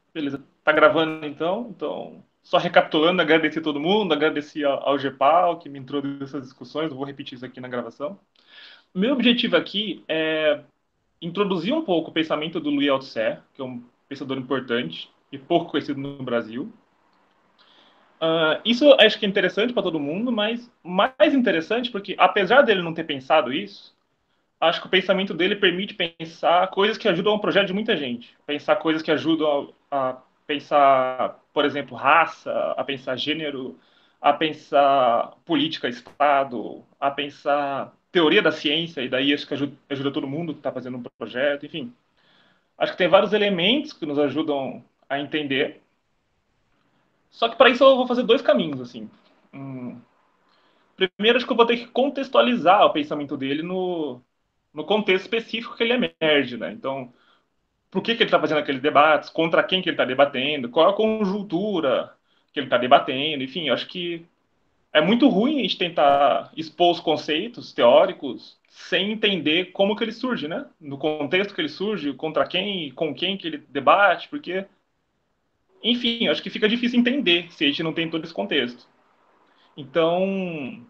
Beleza, tá gravando então? Então, só recapitulando, agradecer todo mundo, agradecer ao GPAL que me introduziu essas discussões, eu vou repetir isso aqui na gravação. Meu objetivo aqui é introduzir um pouco o pensamento do Louis Althusser, que é um pensador importante e pouco conhecido no Brasil. Isso acho que é interessante para todo mundo, mas mais interessante porque, apesar dele não ter pensado isso, acho que o pensamento dele permite pensar coisas que ajudam o projeto de muita gente. Pensar coisas que ajudam a pensar, por exemplo, raça, a pensar gênero, a pensar política, Estado, a pensar teoria da ciência, e daí acho que ajuda todo mundo que está fazendo um projeto, enfim. Acho que tem vários elementos que nos ajudam a entender. Só que para isso eu vou fazer dois caminhos, assim. Hum, Primeiro, acho que eu vou ter que contextualizar o pensamento dele no contexto específico que ele emerge, né? Então, por que ele está fazendo aqueles debates, contra quem que ele está debatendo, qual é a conjuntura que ele está debatendo, enfim, eu acho que é muito ruim a gente tentar expor os conceitos teóricos sem entender como que ele surge, né? No contexto que ele surge, contra quem e com quem que ele debate, porque, enfim, eu acho que fica difícil entender se a gente não tem todo esse contexto. Então,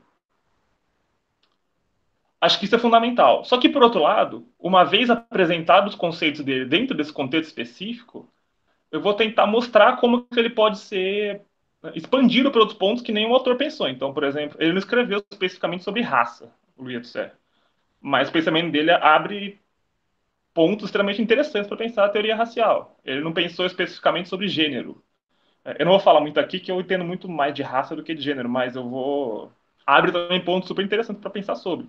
acho que isso é fundamental. Só que, por outro lado, uma vez apresentados os conceitos dele dentro desse contexto específico, eu vou tentar mostrar como que ele pode ser expandido para outros pontos que nenhum autor pensou. Então, por exemplo, ele não escreveu especificamente sobre raça, o Louis Althusser, mas o pensamento dele abre pontos extremamente interessantes para pensar a teoria racial. Ele não pensou especificamente sobre gênero. Eu não vou falar muito aqui que eu entendo muito mais de raça do que de gênero, mas eu vou abre também pontos super interessantes para pensar sobre.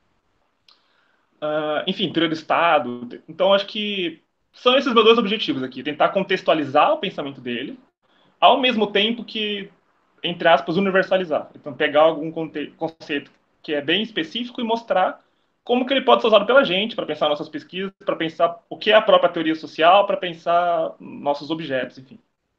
Enfim, teoria do Estado. Então, acho que são esses meus dois objetivos aqui: tentar contextualizar o pensamento dele, ao mesmo tempo que, entre aspas, universalizar. Então, pegar algum conceito que é bem específico e mostrar como que ele pode ser usado pela gente para pensar nossas pesquisas, para pensar o que é a própria teoria social, para pensar nossos objetos, enfim.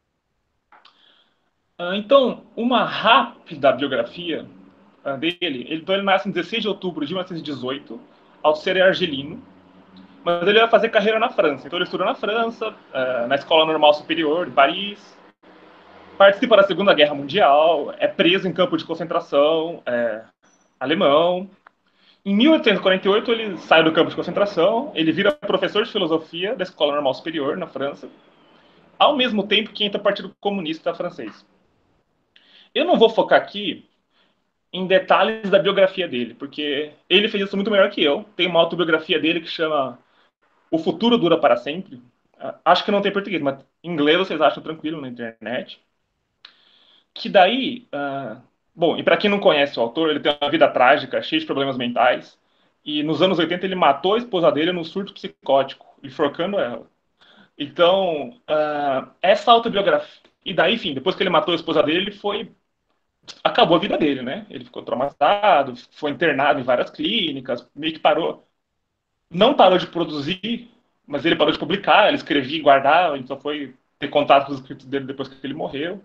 Então, uma rápida biografia dele. Ele nasce em 16 de outubro de 1918, ao ser argelino, mas ele vai fazer carreira na França. Então ele estuda na França, na Escola Normal Superior, de Paris, participa da Segunda Guerra Mundial, é preso em campo de concentração alemão. Em 1848 ele sai do campo de concentração, ele vira professor de filosofia da Escola Normal Superior, na França, ao mesmo tempo que entra o Partido Comunista Francês. Eu não vou focar aqui em detalhes da biografia dele, porque ele fez isso muito melhor que eu. Tem uma autobiografia dele que chama O Futuro Dura para Sempre. Acho que não tem português, mas em inglês vocês acham tranquilo na internet. Que daí, bom, e para quem não conhece o autor, ele tem uma vida trágica, cheia de problemas mentais. E nos anos 80 ele matou a esposa dele num surto psicótico, enforcando ela. Então, essa autobiografia. E daí, enfim, depois que ele matou a esposa dele, ele foi. Acabou a vida dele, né? Ele ficou traumatizado, foi internado em várias clínicas, meio que parou. Não parou de produzir, mas ele parou de publicar, ele escrevia e guardava, a gente só foi ter contato com os escritos dele depois que ele morreu.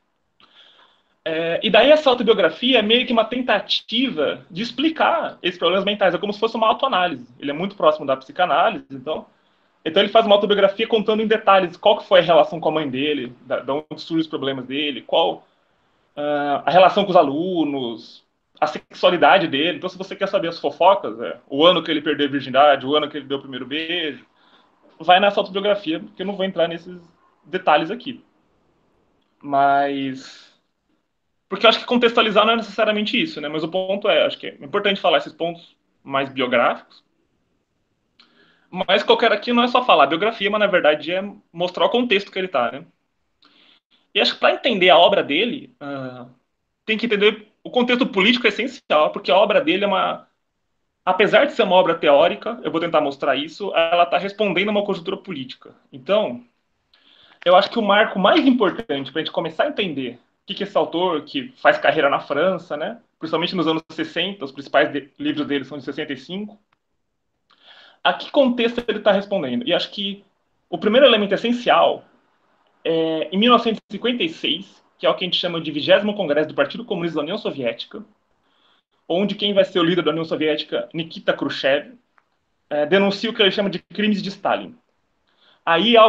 E daí essa autobiografia é meio que uma tentativa de explicar esses problemas mentais. É como se fosse uma autoanálise. Ele é muito próximo da psicanálise, então ele faz uma autobiografia contando em detalhes qual que foi a relação com a mãe dele, da onde surgem os problemas dele, qual a relação com os alunos, a sexualidade dele. Então, se você quer saber as fofocas, o ano que ele perdeu a virgindade, o ano que ele deu o primeiro beijo, vai nessa autobiografia, porque eu não vou entrar nesses detalhes aqui. Mas porque eu acho que contextualizar não é necessariamente isso, né? Mas o ponto é, acho que é importante falar esses pontos mais biográficos. Mas qualquer aqui não é só falar biografia, mas na verdade é mostrar o contexto que ele tá, né? E acho que para entender a obra dele, tem que entender o contexto político é essencial, porque a obra dele é uma. Apesar de ser uma obra teórica, eu vou tentar mostrar isso, ela está respondendo a uma conjuntura política. Então, eu acho que o marco mais importante para a gente começar a entender que esse autor, que faz carreira na França, né, principalmente nos anos 60, os principais livros dele são de 65, a que contexto ele está respondendo? E acho que o primeiro elemento essencial é em 1956, que é o que a gente chama de 20º Congresso do Partido Comunista da União Soviética, onde quem vai ser o líder da União Soviética, Nikita Khrushchev, denuncia o que ele chama de crimes de Stalin. Aí algo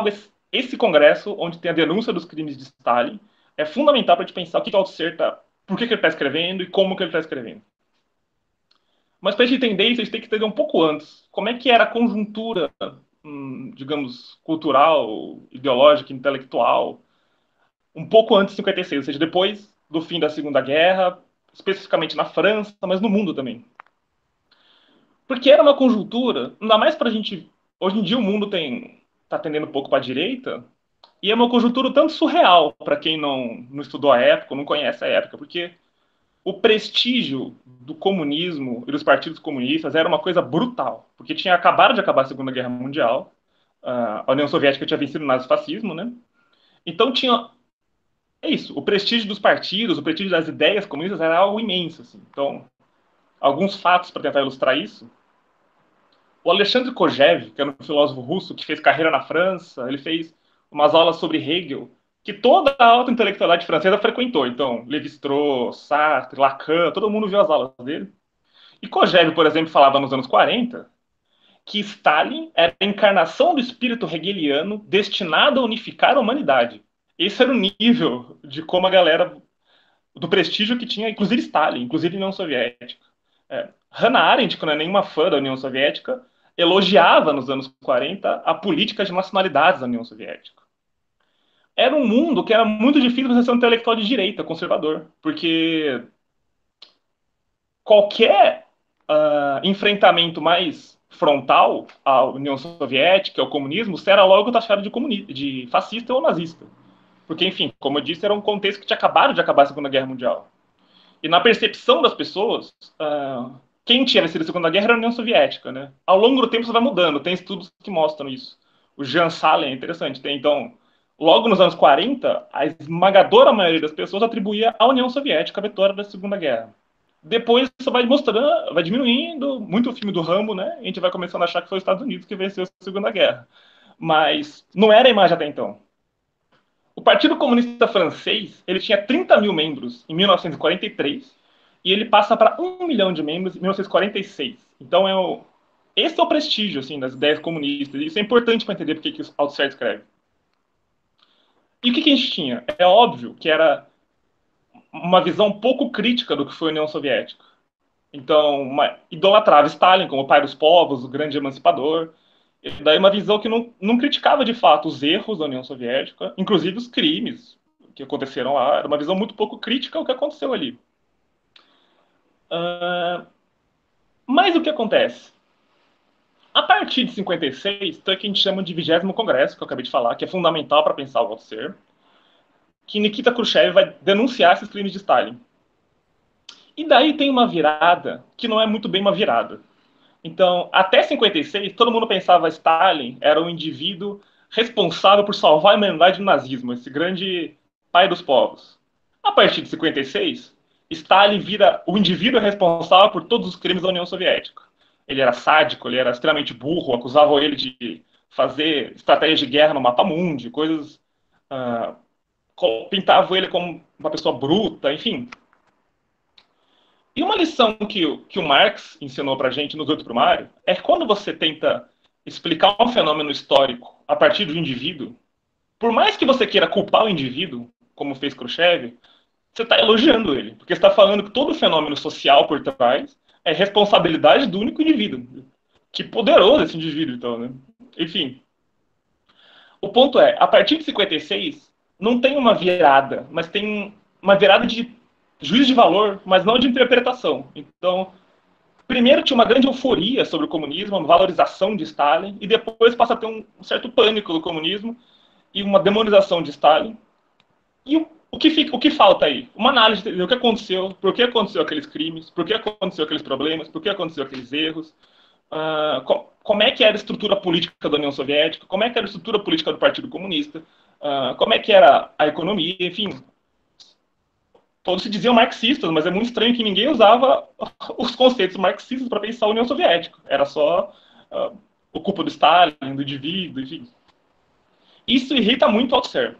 esse congresso, onde tem a denúncia dos crimes de Stalin, é fundamental para a gente pensar o que o Althusser está, por que ele está escrevendo e como que ele está escrevendo. Mas para a gente entender isso, a gente tem que entender um pouco antes. Como é que era a conjuntura, digamos, cultural, ideológica, intelectual, um pouco antes de 56, ou seja, depois do fim da Segunda Guerra, especificamente na França, mas no mundo também. Porque era uma conjuntura, ainda mais para a gente. Hoje em dia o mundo está tendendo um pouco para a direita, e é uma conjuntura tanto surreal para quem não estudou a época, não conhece a época, porque o prestígio do comunismo e dos partidos comunistas era uma coisa brutal, porque tinha acabado de acabar a Segunda Guerra Mundial, a União Soviética tinha vencido o nazifascismo, né? Então tinha é isso, o prestígio dos partidos, o prestígio das ideias comunistas era algo imenso, assim. Então, alguns fatos para tentar ilustrar isso. O Alexandre Kojève, que era um filósofo russo que fez carreira na França, ele fez umas aulas sobre Hegel, que toda a alta intelectualidade francesa frequentou. Então, Lévi-Strauss, Sartre, Lacan, todo mundo viu as aulas dele. E Kojève, por exemplo, falava nos anos 40 que Stalin era a encarnação do espírito hegeliano destinado a unificar a humanidade. Esse era o nível de como a galera, do prestígio que tinha, inclusive Stalin, inclusive a União Soviética. Hannah Arendt, que não é nenhuma fã da União Soviética, elogiava nos anos 40 a política de nacionalidades da União Soviética. Era um mundo que era muito difícil você ser um intelectual de direita, conservador, porque qualquer enfrentamento mais frontal à União Soviética, ao comunismo, você era logo taxado de fascista ou nazista. Porque, enfim, como eu disse, era um contexto que tinha acabado de acabar a Segunda Guerra Mundial. E na percepção das pessoas, quem tinha vencido a Segunda Guerra era a União Soviética, né? Ao longo do tempo isso vai mudando, tem estudos que mostram isso. O Jean Salem é interessante. Tem, então, logo nos anos 40, a esmagadora maioria das pessoas atribuía à União Soviética a vitória da Segunda Guerra. Depois isso vai mostrando, vai diminuindo, muito o filme do Rambo, né? A gente vai começando a achar que foi os Estados Unidos que venceu a Segunda Guerra. Mas não era a imagem até então. O Partido Comunista Francês ele tinha 30 mil membros em 1943 e ele passa para 1 milhão de membros em 1946. Então esse é o prestígio assim das ideias comunistas. Isso é importante para entender porque que o Althusser escreve. E o que a gente tinha? É óbvio que era uma visão pouco crítica do que foi a União Soviética. Então, idolatrava Stalin como o pai dos povos, o grande emancipador. E daí uma visão que não criticava de fato os erros da União Soviética, inclusive os crimes que aconteceram lá. Era uma visão muito pouco crítica ao que aconteceu ali. Mas o que acontece? A partir de 56, tem o que a gente chama de 20º Congresso, que eu acabei de falar, que é fundamental para pensar o Althusser, que Nikita Khrushchev vai denunciar esses crimes de Stalin. E daí tem uma virada que não é muito bem uma virada. Então, até 56, todo mundo pensava que Stalin era um indivíduo responsável por salvar a humanidade do nazismo, esse grande pai dos povos. A partir de 56, Stalin vira o indivíduo responsável por todos os crimes da União Soviética. Ele era sádico, ele era extremamente burro, acusavam ele de fazer estratégias de guerra no mapa mundi, coisas. Uh, pintavam ele como uma pessoa bruta, enfim. E uma lição que o Marx ensinou para a gente no Grupo Primário é que quando você tenta explicar um fenômeno histórico a partir do indivíduo, por mais que você queira culpar o indivíduo, como fez Khrushchev, você está elogiando ele, porque está falando que todo fenômeno social por trás é responsabilidade do único indivíduo. Que poderoso esse indivíduo, então, né? Enfim. O ponto é, a partir de 56, não tem uma virada, mas tem uma virada de juízo de valor, mas não de interpretação. Então, primeiro tinha uma grande euforia sobre o comunismo, uma valorização de Stalin, e depois passa a ter um certo pânico do comunismo e uma demonização de Stalin. E o que falta aí? Uma análise do que aconteceu, por que aconteceu aqueles crimes, por que aconteceu aqueles problemas, por que aconteceu aqueles erros, como é que era a estrutura política da União Soviética, como é que era a estrutura política do Partido Comunista, como é que era a economia, enfim. Todos se diziam marxistas, mas é muito estranho que ninguém usava os conceitos marxistas para pensar a União Soviética. Era só o culpa do Stalin, do indivíduo, enfim. Isso irrita muito o Althusser.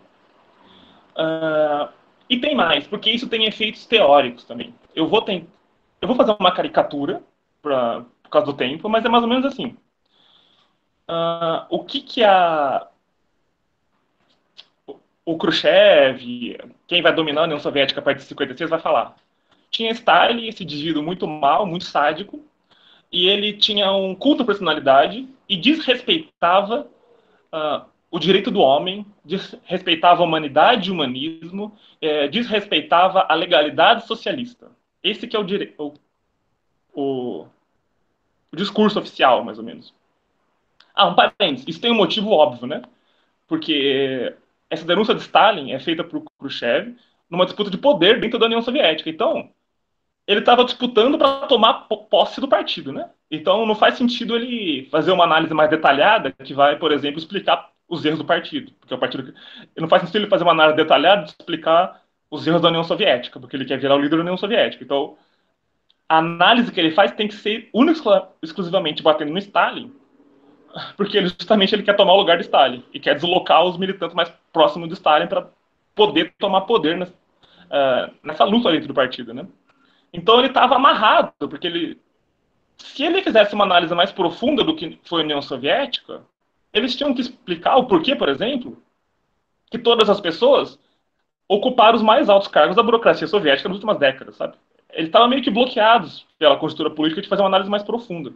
E tem mais, porque isso tem efeitos teóricos também. Eu vou fazer uma caricatura por causa do tempo, mas é mais ou menos assim. O que o Khrushchev, quem vai dominar a União Soviética a partir de 56 vai falar. Tinha Stalin, esse indivíduo muito mau, muito sádico, e ele tinha um culto à personalidade e desrespeitava o direito do homem, desrespeitava a humanidade e o humanismo, desrespeitava a legalidade socialista. Esse que é o, o discurso oficial, mais ou menos. Um parênteses, isso tem um motivo óbvio, né? Porque essa denúncia de Stalin é feita por Khrushchev numa disputa de poder dentro da União Soviética. Então, ele estava disputando para tomar posse do partido, né? Então, não faz sentido ele fazer uma análise mais detalhada que vai, por exemplo, explicar os erros do partido, porque o partido não faz sentido ele fazer uma análise detalhada de explicar os erros da União Soviética, porque ele quer virar o líder da União Soviética. Então, a análise que ele faz tem que ser única exclusivamente batendo no Stalin, porque justamente ele quer tomar o lugar de Stalin e quer deslocar os militantes mais próximos de Stalin para poder tomar poder nessa luta dentro do partido, né? Então ele estava amarrado, porque se ele fizesse uma análise mais profunda do que foi a União Soviética, eles tinham que explicar o porquê, por exemplo, que todas as pessoas ocuparam os mais altos cargos da burocracia soviética nas últimas décadas, sabe? Eles estavam meio que bloqueados pela conjuntura política de fazer uma análise mais profunda.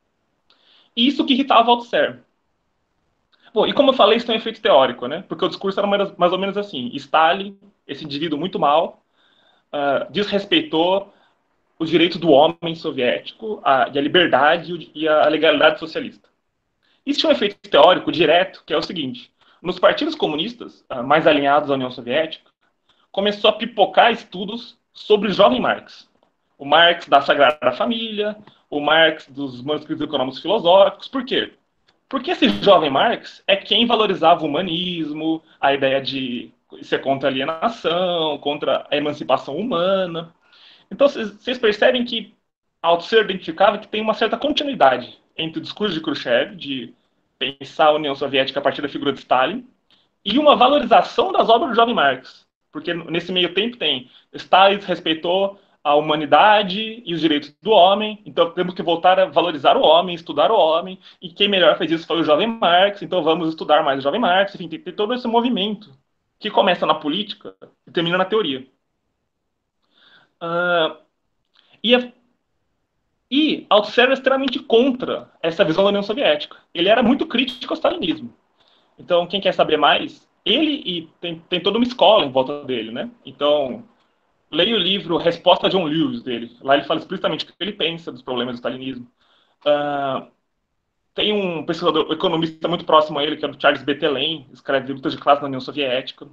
E isso que irritava Althusser. Bom, e como eu falei, isso tem um efeito teórico, né? Porque o discurso era mais ou menos assim: Stalin, esse indivíduo muito mal, desrespeitou os direitos do homem soviético, a liberdade e a legalidade socialista. Isso tinha um efeito teórico direto, que é o seguinte: nos partidos comunistas mais alinhados à União Soviética, começou a pipocar estudos sobre o jovem Marx. O Marx da Sagrada Família, o Marx dos manuscritos econômicos filosóficos. Por quê? Porque esse jovem Marx é quem valorizava o humanismo, a ideia de ser contra a alienação, contra a emancipação humana. Então, vocês percebem que Althusser identificava que tem uma certa continuidade entre o discurso de Khrushchev, de pensar a União Soviética a partir da figura de Stalin, e uma valorização das obras do jovem Marx. Porque nesse meio tempo tem Stalin respeitou a humanidade e os direitos do homem, então temos que voltar a valorizar o homem, estudar o homem, e quem melhor fez isso foi o jovem Marx, então vamos estudar mais o jovem Marx, enfim, tem todo esse movimento que começa na política e termina na teoria. Uh, e, e Althusser era extremamente contra essa visão da União Soviética. Ele era muito crítico ao stalinismo. Então, quem quer saber mais, ele e tem toda uma escola em volta dele, né? Então, leia o livro Resposta a John Lewis dele. Lá ele fala explicitamente o que ele pensa dos problemas do stalinismo. Tem um pesquisador, um economista muito próximo a ele, que é o Charles Bettelem, escreve Lutas de Classe na União Soviética.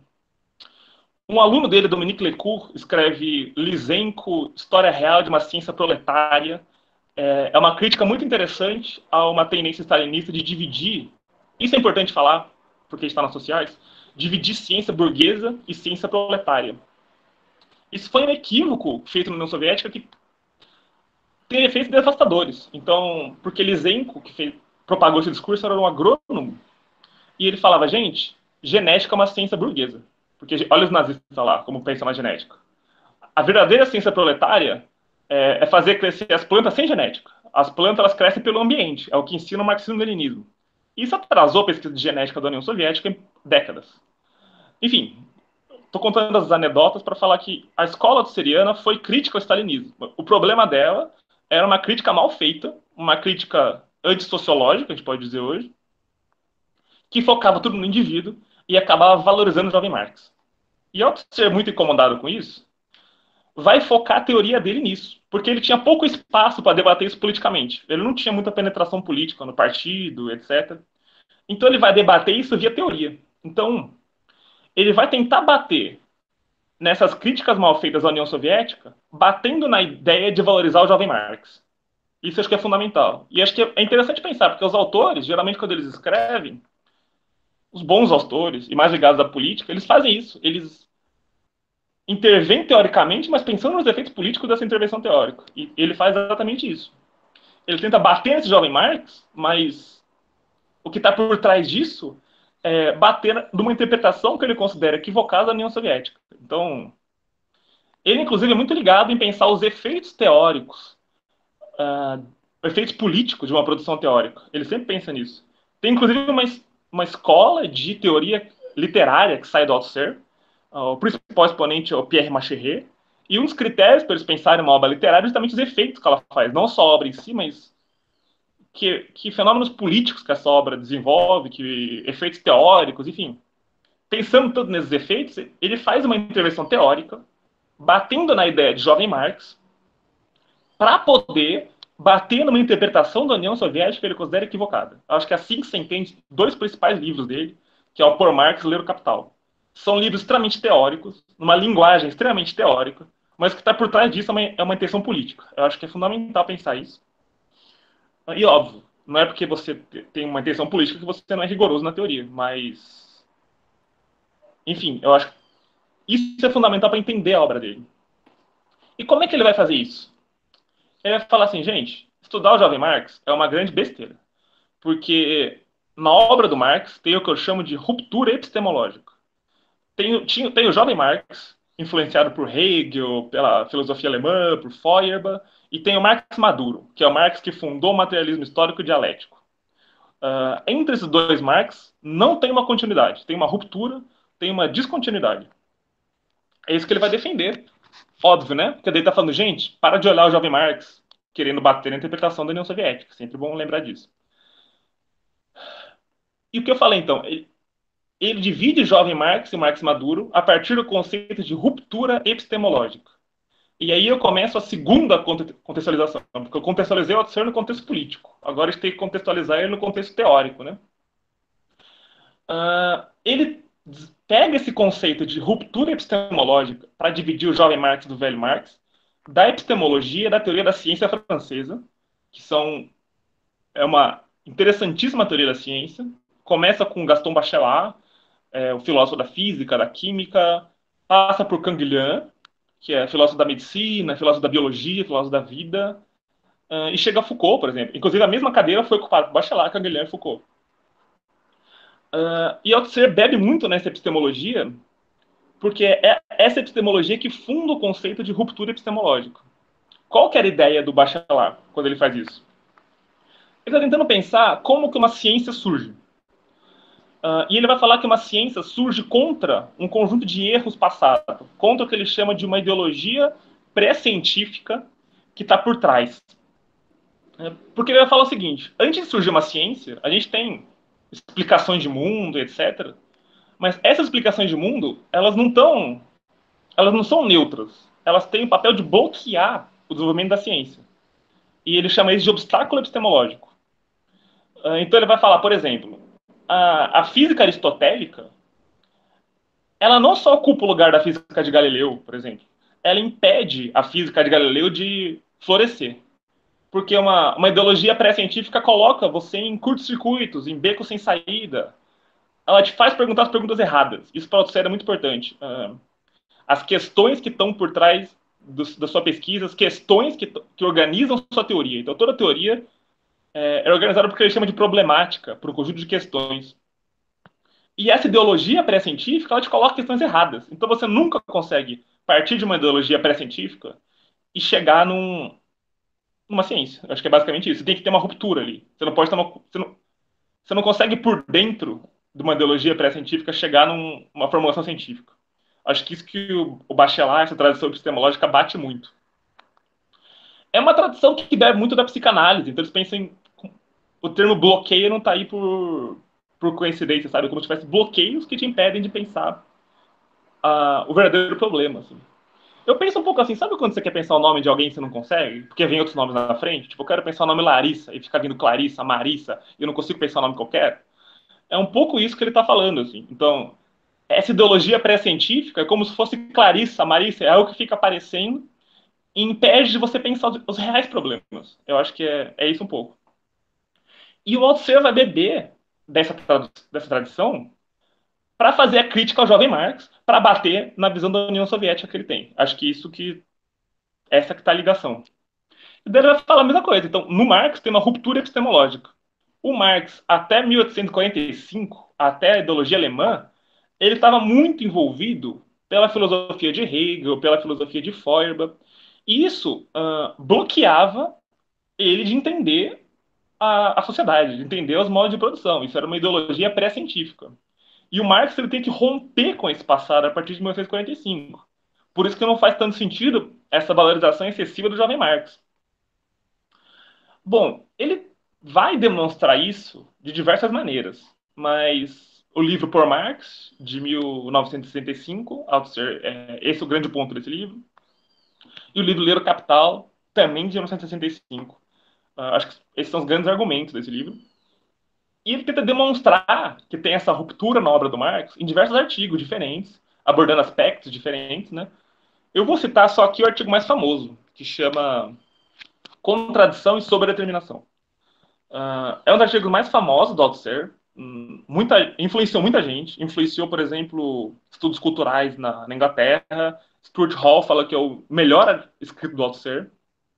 Um aluno dele, Dominique Lecourt, escreve Lysenko, História Real de uma Ciência Proletária. É uma crítica muito interessante a uma tendência stalinista de dividir, isso é importante falar, porque está nas sociais, dividir ciência burguesa e ciência proletária. Isso foi um equívoco feito na União Soviética que tem efeitos devastadores. Então, porque Lysenko, que propagou esse discurso, era um agrônomo, e ele falava, gente, genética é uma ciência burguesa. Porque olha os nazistas lá, como pensam na genética. A verdadeira ciência proletária é fazer crescer as plantas sem genética. As plantas elas crescem pelo ambiente, é o que ensina o marxismo-leninismo. Isso atrasou a pesquisa de genética da União Soviética em décadas. Enfim, estou contando as anedotas para falar que a escola tusseriana foi crítica ao stalinismo. O problema dela era uma crítica mal feita, uma crítica antissociológica, a gente pode dizer hoje, que focava tudo no indivíduo e acabava valorizando o jovem Marx. E ao ser muito incomodado com isso, vai focar a teoria dele nisso, porque ele tinha pouco espaço para debater isso politicamente. Ele não tinha muita penetração política no partido, etc. Então ele vai debater isso via teoria. Então, ele vai tentar bater nessas críticas mal feitas à União Soviética, batendo na ideia de valorizar o jovem Marx. Isso acho que é fundamental. E acho que é interessante pensar, porque os autores, geralmente quando eles escrevem, os bons autores, e mais ligados à política, eles fazem isso. Eles intervêm teoricamente, mas pensando nos efeitos políticos dessa intervenção teórica. E ele faz exatamente isso. Ele tenta bater nesse jovem Marx, mas o que está por trás disso é bater numa interpretação que ele considera equivocada da União Soviética. Então, ele, inclusive, é muito ligado em pensar os efeitos teóricos, efeitos políticos de uma produção teórica. Ele sempre pensa nisso. Tem, inclusive, uma escola de teoria literária que sai do Althusser. O principal exponente é o Pierre Macherey. E um dos critérios para eles pensarem uma obra literária é justamente os efeitos que ela faz. Não só a obra em si, mas que fenômenos políticos que essa obra desenvolve, que efeitos teóricos, enfim. Pensando tudo nesses efeitos, ele faz uma intervenção teórica, batendo na ideia de Jovem Marx, para poder bater numa interpretação da União Soviética que ele considera equivocada. Acho que é assim que se entende dois principais livros dele, que é o Por Marx e Ler o Capital. São livros extremamente teóricos, numa linguagem extremamente teórica, mas que está por trás disso é uma intenção política. Eu acho que é fundamental pensar isso. E óbvio, não é porque você tem uma intenção política que você não é rigoroso na teoria, mas enfim, eu acho que isso é fundamental para entender a obra dele. E como é que ele vai fazer isso? Ele vai falar assim, gente, estudar o Jovem Marx é uma grande besteira, porque na obra do Marx tem o que eu chamo de ruptura epistemológica. Tem o Jovem Marx, influenciado por Hegel, pela filosofia alemã, por Feuerbach, e tem o Marx Maduro, que é o Marx que fundou o materialismo histórico dialético. Entre esses dois Marx, não tem uma continuidade, tem uma ruptura, tem uma descontinuidade. É isso que ele vai defender. Óbvio, né? Porque daí tá falando, gente, para de olhar o Jovem Marx querendo bater na interpretação da União Soviética. Sempre bom lembrar disso. E o que eu falei, então? Ele divide Jovem Marx e Marx Maduro a partir do conceito de ruptura epistemológica. E aí eu começo a segunda contextualização, porque eu contextualizei o Althusser no contexto político. Agora a gente tem que contextualizar ele no contexto teórico, né? Ele pega esse conceito de ruptura epistemológica para dividir o jovem Marx do velho Marx, da epistemologia e da teoria da ciência francesa, que é uma interessantíssima teoria da ciência. Começa com Gaston Bachelard, o filósofo da física, da química, passa por Canguilhem, que é filósofo da medicina, filósofo da biologia, filósofo da vida, e chega a Foucault, por exemplo. Inclusive, a mesma cadeira foi ocupada por Bachelard, Canguilhem e Foucault. E Althusser bebe muito nessa epistemologia, porque é essa epistemologia que funda o conceito de ruptura epistemológica. Qual que era a ideia do Bachelard quando ele faz isso? Ele está tentando pensar como que uma ciência surge. E ele vai falar que uma ciência surge contra um conjunto de erros passados, contra o que ele chama de uma ideologia pré-científica que está por trás. Porque ele vai falar o seguinte: antes de surgir uma ciência, a gente tem explicações de mundo, etc. Mas essas explicações de mundo, elas não são neutras. Elas têm o papel de bloquear o desenvolvimento da ciência. E ele chama isso de obstáculo epistemológico. Então ele vai falar, por exemplo, a física aristotélica, ela não só ocupa o lugar da física de Galileu, por exemplo. Ela impede a física de Galileu de florescer. Porque uma ideologia pré-científica coloca você em curtos-circuitos, em becos sem saída. Ela te faz perguntar as perguntas erradas. Isso para o é muito importante. As questões que estão por trás da sua pesquisa, as questões que organizam sua teoria. Então, toda teoria é organizada porque ele chama de problemática, por um conjunto de questões. E essa ideologia pré-científica, ela te coloca questões erradas. Então, você nunca consegue partir de uma ideologia pré-científica e chegar numa ciência. Eu acho que é basicamente isso. Você tem que ter uma ruptura ali. Você não pode ter você não consegue, por dentro de uma ideologia pré-científica, chegar numa formulação científica. Acho que isso que o Bachelard, essa tradição epistemológica, bate muito. É uma tradição que bebe muito da psicanálise, então eles pensam em. O termo bloqueio não está aí por coincidência, sabe? Como se tivesse bloqueios que te impedem de pensar o verdadeiro problema. Assim. Eu penso um pouco assim, sabe quando você quer pensar o nome de alguém e você não consegue? Porque vem outros nomes na frente? Tipo, eu quero pensar o nome Larissa e fica vindo Clarissa, Marissa, e eu não consigo pensar o nome qualquer? É um pouco isso que ele está falando, assim. Então, essa ideologia pré-científica é como se fosse Clarissa, Marissa, é algo que fica aparecendo e impede de você pensar os reais problemas. Eu acho que é isso um pouco. E o Althusser vai beber dessa tradição para fazer a crítica ao jovem Marx, para bater na visão da União Soviética que ele tem. Acho que essa que está a ligação. E daí ele vai falar a mesma coisa. Então, no Marx tem uma ruptura epistemológica. O Marx, até 1845, até a ideologia alemã, ele estava muito envolvido pela filosofia de Hegel, pela filosofia de Feuerbach. E isso bloqueava ele de entender a sociedade, de entender os modos de produção. Isso era uma ideologia pré-científica. E o Marx ele tem que romper com esse passado a partir de 1945. Por isso que não faz tanto sentido essa valorização excessiva do jovem Marx. Bom, ele vai demonstrar isso de diversas maneiras, mas o livro Por Marx, de 1965, esse é o grande ponto desse livro, e o livro Ler o Capital, também de 1965. Acho que esses são os grandes argumentos desse livro. E ele tenta demonstrar que tem essa ruptura na obra do Marx em diversos artigos diferentes, abordando aspectos diferentes, né? Eu vou citar só aqui o artigo mais famoso, que chama Contradição e Sobredeterminação. É um dos artigos mais famosos do Althusser, influenciou muita gente, influenciou, por exemplo, estudos culturais na Inglaterra. Stuart Hall fala que é o melhor escrito do Althusser.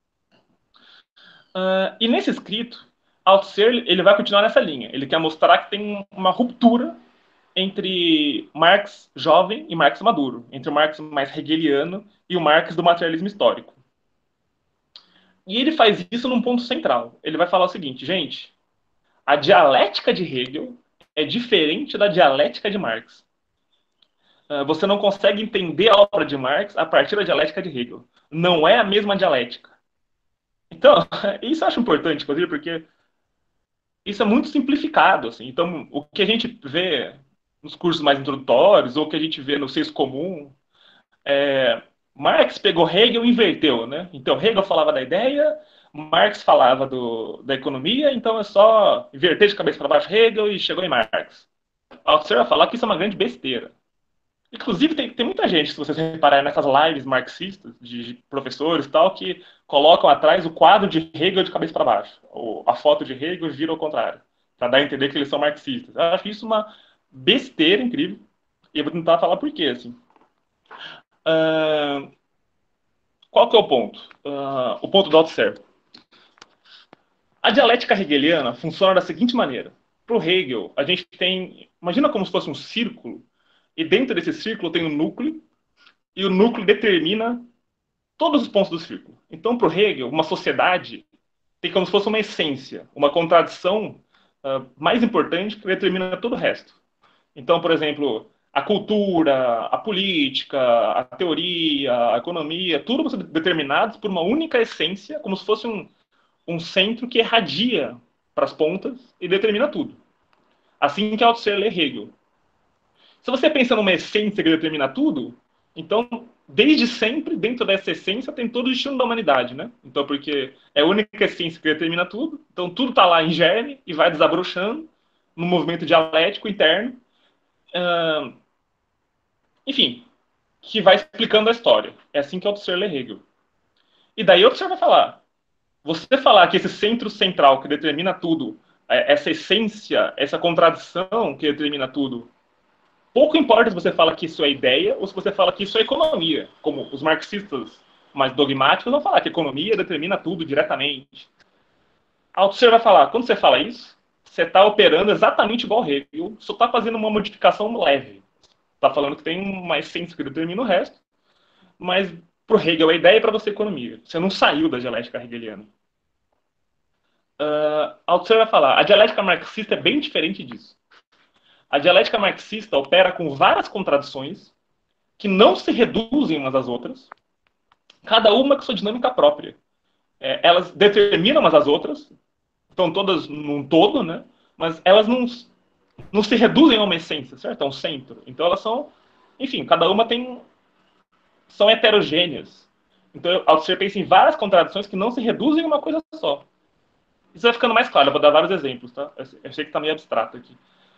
E nesse escrito, Althusser ele vai continuar nessa linha. Ele quer mostrar que tem uma ruptura entre Marx jovem e Marx maduro, entre o Marx mais hegeliano e o Marx do materialismo histórico. E ele faz isso num ponto central. Ele vai falar o seguinte, gente, a dialética de Hegel é diferente da dialética de Marx. Você não consegue entender a obra de Marx a partir da dialética de Hegel. Não é a mesma dialética. Então, isso eu acho importante, inclusive, porque isso é muito simplificado. Assim. Então, o que a gente vê nos cursos mais introdutórios, ou o que a gente vê no senso comum, Marx pegou Hegel e inverteu, né? Então, Hegel falava da ideia, Marx falava da economia, então é só inverter de cabeça para baixo Hegel e chegou em Marx. Althusser vai falar que isso é uma grande besteira. Inclusive, tem muita gente, se vocês repararem nessas lives marxistas, de professores e tal, que colocam atrás o quadro de Hegel de cabeça para baixo. Ou a foto de Hegel vira ao contrário, para dar a entender que eles são marxistas. Eu acho isso uma besteira incrível. E eu vou tentar falar por quê, assim. Uh, Qual que é o ponto? O ponto do Althusser. A dialética hegeliana funciona da seguinte maneira. Para o Hegel, a gente tem... Imagina como se fosse um círculo, e dentro desse círculo tem um núcleo, e o núcleo determina todos os pontos do círculo. Então, para o Hegel, uma sociedade tem como se fosse uma essência, uma contradição mais importante que determina todo o resto. Então, por exemplo, a cultura, a política, a teoria, a economia, tudo são determinados por uma única essência, como se fosse um centro que irradia para as pontas e determina tudo. Assim que Althusser lê Hegel. Se você pensa numa essência que determina tudo, então, desde sempre, dentro dessa essência, tem todo o destino da humanidade, né? Então, porque é a única essência que determina tudo, então tudo está lá em germe e vai desabrochando num movimento dialético interno. Enfim, que vai explicando a história. É assim que Althusser lê Hegel. E daí Althusser vai falar. Você falar que esse centro central que determina tudo, essa essência, essa contradição que determina tudo, pouco importa se você fala que isso é ideia ou se você fala que isso é economia, como os marxistas mais dogmáticos vão falar que economia determina tudo diretamente. Althusser vai falar, quando você fala isso, você está operando exatamente igual Hegel, só está fazendo uma modificação leve. Está falando que tem uma essência que determina o resto, mas para o Hegel a ideia é para você economia. Você não saiu da dialética hegeliana. Althusser vai falar, a dialética marxista é bem diferente disso. A dialética marxista opera com várias contradições que não se reduzem umas às outras, cada uma com sua dinâmica própria. Elas determinam umas às outras, estão todas num todo, né? Mas elas não se reduzem a uma essência, certo? A um centro. Então elas são, enfim, cada uma são heterogêneas. Então, Althusser pensa em várias contradições que não se reduzem a uma coisa só. Isso vai ficando mais claro, eu vou dar vários exemplos, tá? Eu sei que está meio abstrato aqui.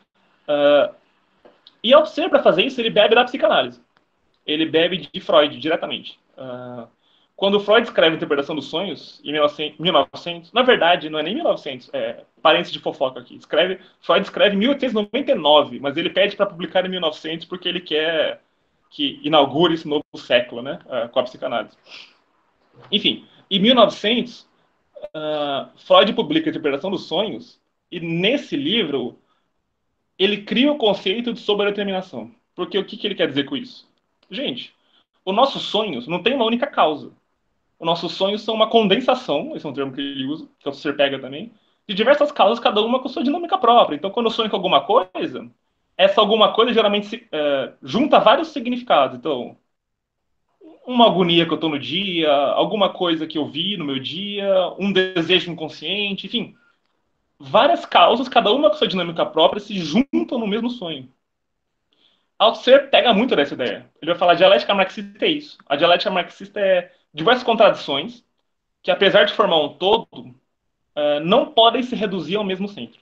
E Althusser, para fazer isso, ele bebe da psicanálise. Ele bebe de Freud, diretamente. Quando Freud escreve a Interpretação dos Sonhos, em 1900, na verdade, não é nem 1900, parênteses de fofoca aqui. Freud escreve em 1899, mas ele pede para publicar em 1900 porque ele quer que inaugure esse novo século, né, com a psicanálise. Enfim, em 1900, Freud publica a Interpretação dos Sonhos, e nesse livro ele cria o conceito de sobredeterminação. Porque o que ele quer dizer com isso? Gente, os nossos sonhos não têm uma única causa. Os nossos sonhos são uma condensação, esse é um termo que ele usa, que o Althusser pega também, de diversas causas, cada uma com sua dinâmica própria. Então, quando eu sonho com alguma coisa, essa alguma coisa geralmente junta vários significados. Então, uma agonia que eu estou no dia, alguma coisa que eu vi no meu dia, um desejo inconsciente, enfim, várias causas, cada uma com sua dinâmica própria, se juntam no mesmo sonho. Althusser pega muito dessa ideia. Ele vai falar: a dialética marxista é isso. A dialética marxista é diversas contradições que, apesar de formar um todo, não podem se reduzir ao mesmo centro.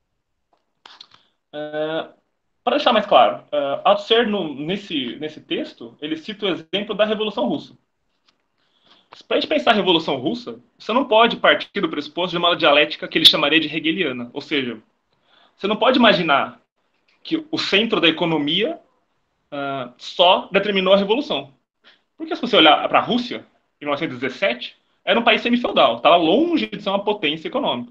Para deixar mais claro, Althusser, nesse texto, ele cita o exemplo da Revolução Russa. Para a gente pensar a Revolução Russa, você não pode partir do pressuposto de uma dialética que ele chamaria de hegeliana. Ou seja, você não pode imaginar que o centro da economia só determinou a revolução. Porque se você olhar para a Rússia, em 1917, era um país semi-feudal, estava longe de ser uma potência econômica.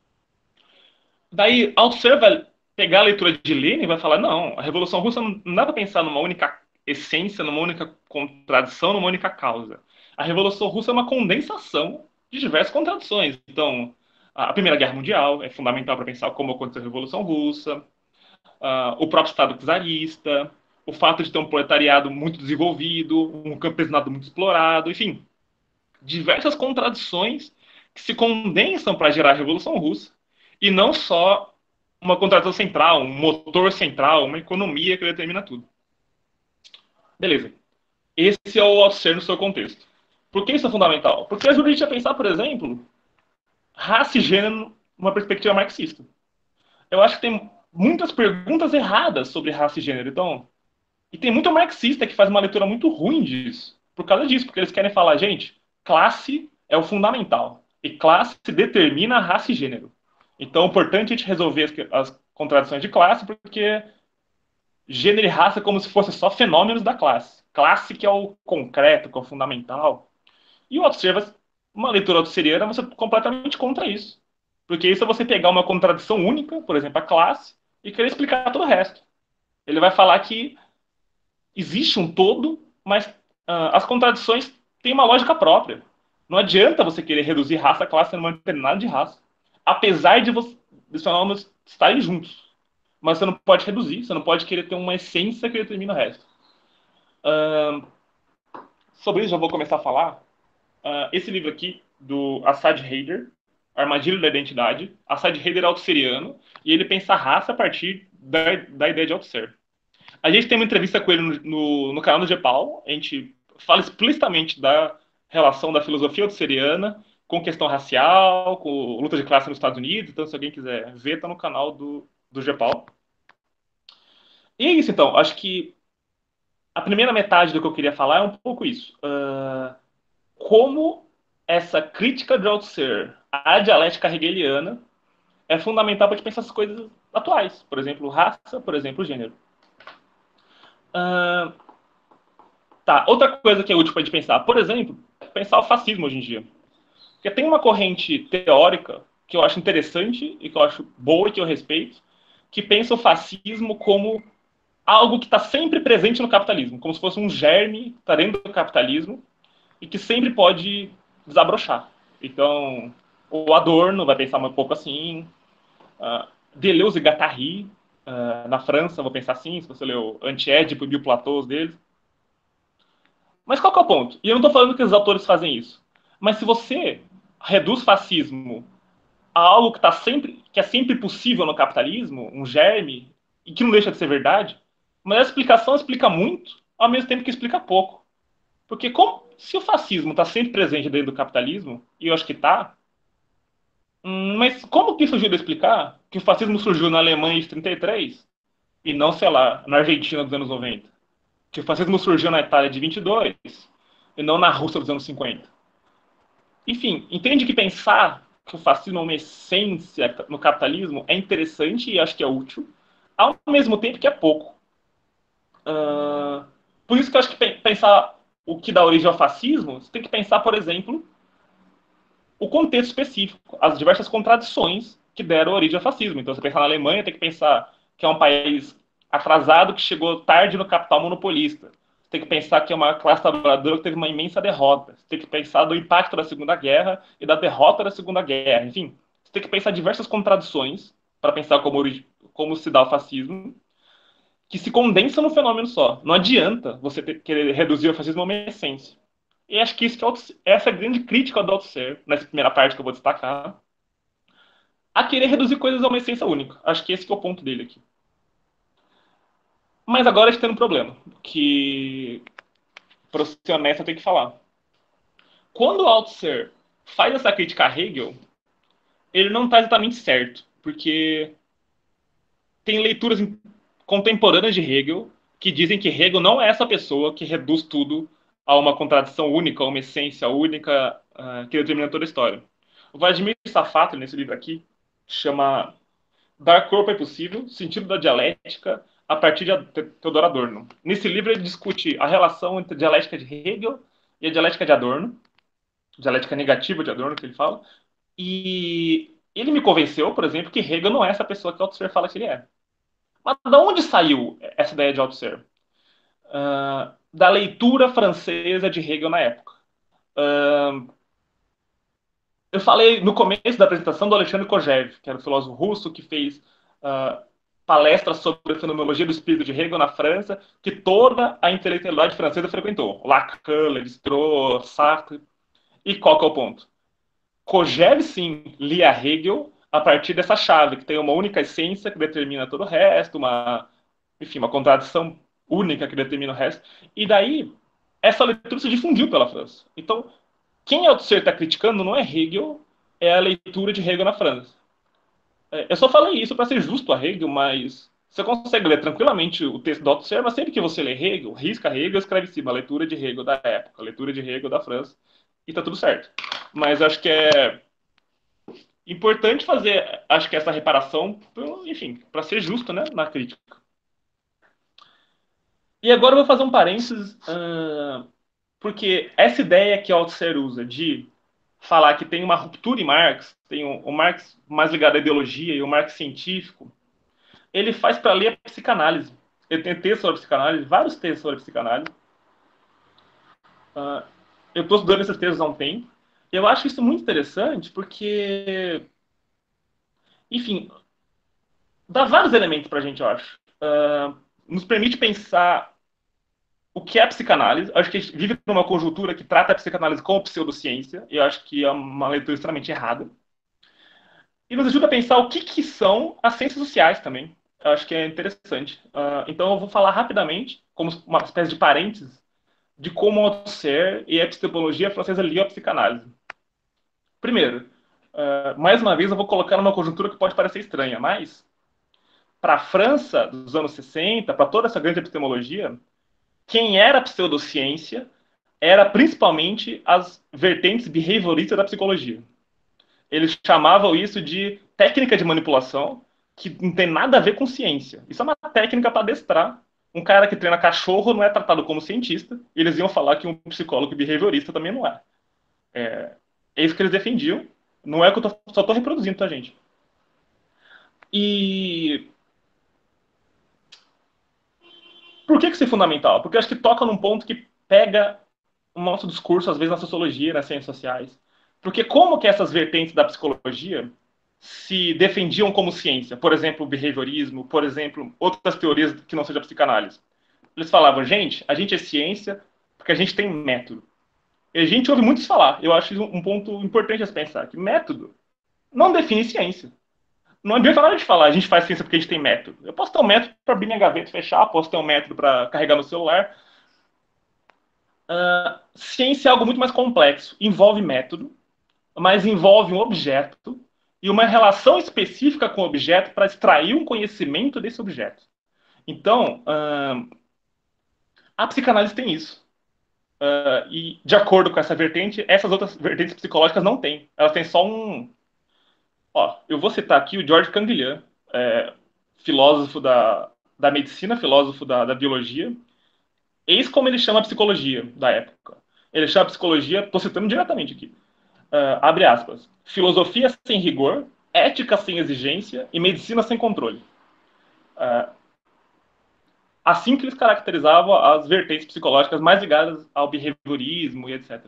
Daí, Althusser vai pegar a leitura de Lenin e vai falar: não, a Revolução Russa não dá para pensar numa única essência, numa única contradição, numa única causa. A Revolução Russa é uma condensação de diversas contradições. Então, a Primeira Guerra Mundial é fundamental para pensar como aconteceu a Revolução Russa, o próprio Estado czarista, o fato de ter um proletariado muito desenvolvido, um campesinado muito explorado, enfim, diversas contradições que se condensam para gerar a Revolução Russa, e não só uma contradição central, um motor central, uma economia que determina tudo. Beleza. Esse é o Althusser no seu contexto. Por que isso é fundamental? Porque ajuda a gente a pensar, por exemplo, raça e gênero numa perspectiva marxista. Eu acho que tem muitas perguntas erradas sobre raça e gênero. Então, e tem muito marxista que faz uma leitura muito ruim disso. Por causa disso, porque eles querem falar: gente, classe é o fundamental. E classe determina a raça e gênero. Então é importante a gente resolver as contradições de classe, porque gênero e raça é como se fossem só fenômenos da classe. Classe que é o concreto, que é o fundamental. E o Althusser, uma leitura altusseriana, você é completamente contra isso. Porque isso é você pegar uma contradição única, por exemplo, a classe, e querer explicar todo o resto. Ele vai falar que existe um todo, mas as contradições têm uma lógica própria. Não adianta você querer reduzir raça a classe numa determinada de raça. Apesar de os fenômenos estarem juntos. Mas você não pode reduzir, você não pode querer ter uma essência que determina o resto. Sobre isso, já vou começar a falar. Esse livro aqui, do Assad Haider, Armadilha da Identidade. Assad Haider é altusseriano, e ele pensa a raça a partir da ideia de Althusser. A gente tem uma entrevista com ele no canal do Gepal. A gente fala explicitamente da relação da filosofia altusseriana com questão racial, com luta de classe nos Estados Unidos. Então, se alguém quiser ver, tá no canal do Gepal. E é isso, então. Acho que a primeira metade do que eu queria falar é um pouco isso. Como essa crítica de Althusser à dialética hegeliana é fundamental para a gente pensar as coisas atuais. Por exemplo, raça, por exemplo, gênero. Tá, outra coisa que é útil para a gente pensar, por exemplo, pensar o fascismo hoje em dia. Porque tem uma corrente teórica que eu acho interessante e que eu acho boa e que eu respeito, que pensa o fascismo como algo que está sempre presente no capitalismo, como se fosse um germe que está dentro do capitalismo e que sempre pode desabrochar. Então, o Adorno vai pensar um pouco assim, Deleuze e Guattari, na França, vou pensar assim, se você leu Anti-Édipo e Mil Platôs deles. Mas qual que é o ponto? E eu não estou falando que os autores fazem isso. Mas se você reduz fascismo a algo que é sempre possível no capitalismo, um germe, e que não deixa de ser verdade, mas a explicação explica muito, ao mesmo tempo que explica pouco. Porque se o fascismo está sempre presente dentro do capitalismo, e eu acho que está, mas como que isso ajuda a explicar que o fascismo surgiu na Alemanha de 33 e não, sei lá, na Argentina dos anos 90? Que o fascismo surgiu na Itália de 22 e não na Rússia dos anos 50? Enfim, entende que pensar que o fascismo é uma essência no capitalismo é interessante e acho que é útil, ao mesmo tempo que é pouco. Por isso que eu acho que pensar o que dá origem ao fascismo, você tem que pensar, por exemplo, o contexto específico, as diversas contradições que deram origem ao fascismo. Então, você pensar na Alemanha, tem que pensar que é um país atrasado que chegou tarde no capital monopolista. Você tem que pensar que é uma classe trabalhadora que teve uma imensa derrota. Você tem que pensar do impacto da Segunda Guerra e da derrota da Segunda Guerra. Enfim, você tem que pensar diversas contradições para pensar como se dá o fascismo. que se condensa num fenômeno só. Não adianta você querer reduzir o fascismo a uma essência. E acho que, isso que essa é a grande crítica do Althusser, nessa primeira parte que eu vou destacar, a querer reduzir coisas a uma essência única. Acho que esse que é o ponto dele aqui. Mas agora a gente tem um problema, que, para ser honesto, eu tenho que falar. Quando o Althusser faz essa crítica a Hegel, ele não está exatamente certo, porque tem leituras contemporâneas de Hegel que dizem que Hegel não é essa pessoa que reduz tudo a uma contradição única, a uma essência única que determina toda a história. O Vladimir Safatli, nesse livro aqui, chama Dar Corpo é Possível, Sentido da Dialética, a partir de Theodor Adorno. Nesse livro ele discute a relação entre a dialética de Hegel e a dialética de Adorno, dialética negativa de Adorno, que ele fala, e ele me convenceu, por exemplo, que Hegel não é essa pessoa que Althusser fala que ele é. Mas de onde saiu essa ideia de Althusser? Da leitura francesa de Hegel na época. Eu falei no começo da apresentação do Alexandre Kojève, que era um filósofo russo que fez palestras sobre a fenomenologia do espírito de Hegel na França, que toda a intelectualidade francesa frequentou. Lacan, Lévi-Strauss, Sartre. E qual que é o ponto? Kojève, sim, lia Hegel a partir dessa chave, que tem uma única essência que determina todo o resto, enfim, uma contradição única que determina o resto. E daí, essa leitura se difundiu pela França. Então, quem Althusser está criticando não é Hegel, é a leitura de Hegel na França. Eu só falei isso para ser justo a Hegel, mas você consegue ler tranquilamente o texto do Althusser, mas sempre que você lê Hegel, risca Hegel, escreve em cima a leitura de Hegel da época, a leitura de Hegel da França, e tá tudo certo. Mas acho que é importante fazer, acho que essa reparação, enfim, para ser justo, né, na crítica. E agora eu vou fazer um parênteses, porque essa ideia que Althusser usa de falar que tem uma ruptura em Marx, tem o Marx mais ligado à ideologia e o Marx científico, ele faz para ler a psicanálise. Ele tem textos sobre psicanálise, vários textos sobre psicanálise. Eu estou estudando esses textos há um tempo. E eu acho isso muito interessante porque, enfim, dá vários elementos para a gente, eu acho. Nos permite pensar o que é a psicanálise. Acho que a gente vive numa conjuntura que trata a psicanálise como pseudociência, e eu acho que é uma leitura extremamente errada. E nos ajuda a pensar o que são as ciências sociais também. Eu acho que é interessante. Então eu vou falar rapidamente, como uma espécie de parênteses, de como Althusser e a epistemologia francesa liam a psicanálise. Primeiro, mais uma vez eu vou colocar numa conjuntura que pode parecer estranha, mas para a França dos anos 60, para toda essa grande epistemologia, quem era pseudociência era principalmente as vertentes behavioristas da psicologia. Eles chamavam isso de técnica de manipulação, que não tem nada a ver com ciência. Isso é uma técnica para adestrar. Um cara que treina cachorro não é tratado como cientista, e eles iam falar que um psicólogo behaviorista também não é. É isso que eles defendiam. Não é que eu só estou reproduzindo, tá, gente? E por que isso é fundamental? Porque eu acho que toca num ponto que pega o nosso discurso, às vezes, na sociologia, nas ciências sociais. Porque como que essas vertentes da psicologia se defendiam como ciência? Por exemplo, o behaviorismo, por exemplo, outras teorias que não sejam psicanálise. Eles falavam, gente, a gente é ciência porque a gente tem método. E a gente ouve muitos falar, eu acho isso um ponto importante a se pensar, que método não define ciência. Não adianta nada de falar, a gente faz ciência porque a gente tem método. Eu posso ter um método para abrir minha gaveta e fechar, posso ter um método para carregar no celular. Ciência é algo muito mais complexo. Envolve método, mas envolve um objeto e uma relação específica com o objeto para extrair um conhecimento desse objeto. Então, a psicanálise tem isso. E, de acordo com essa vertente, essas outras vertentes psicológicas não têm. Elas têm só um. Ó, eu vou citar aqui o George Canguilhem, filósofo da medicina, filósofo da biologia. Eis como ele chama a psicologia da época. Ele chama a psicologia, estou citando diretamente aqui, abre aspas, filosofia sem rigor, ética sem exigência e medicina sem controle. Assim que eles caracterizavam as vertentes psicológicas mais ligadas ao behaviorismo e etc.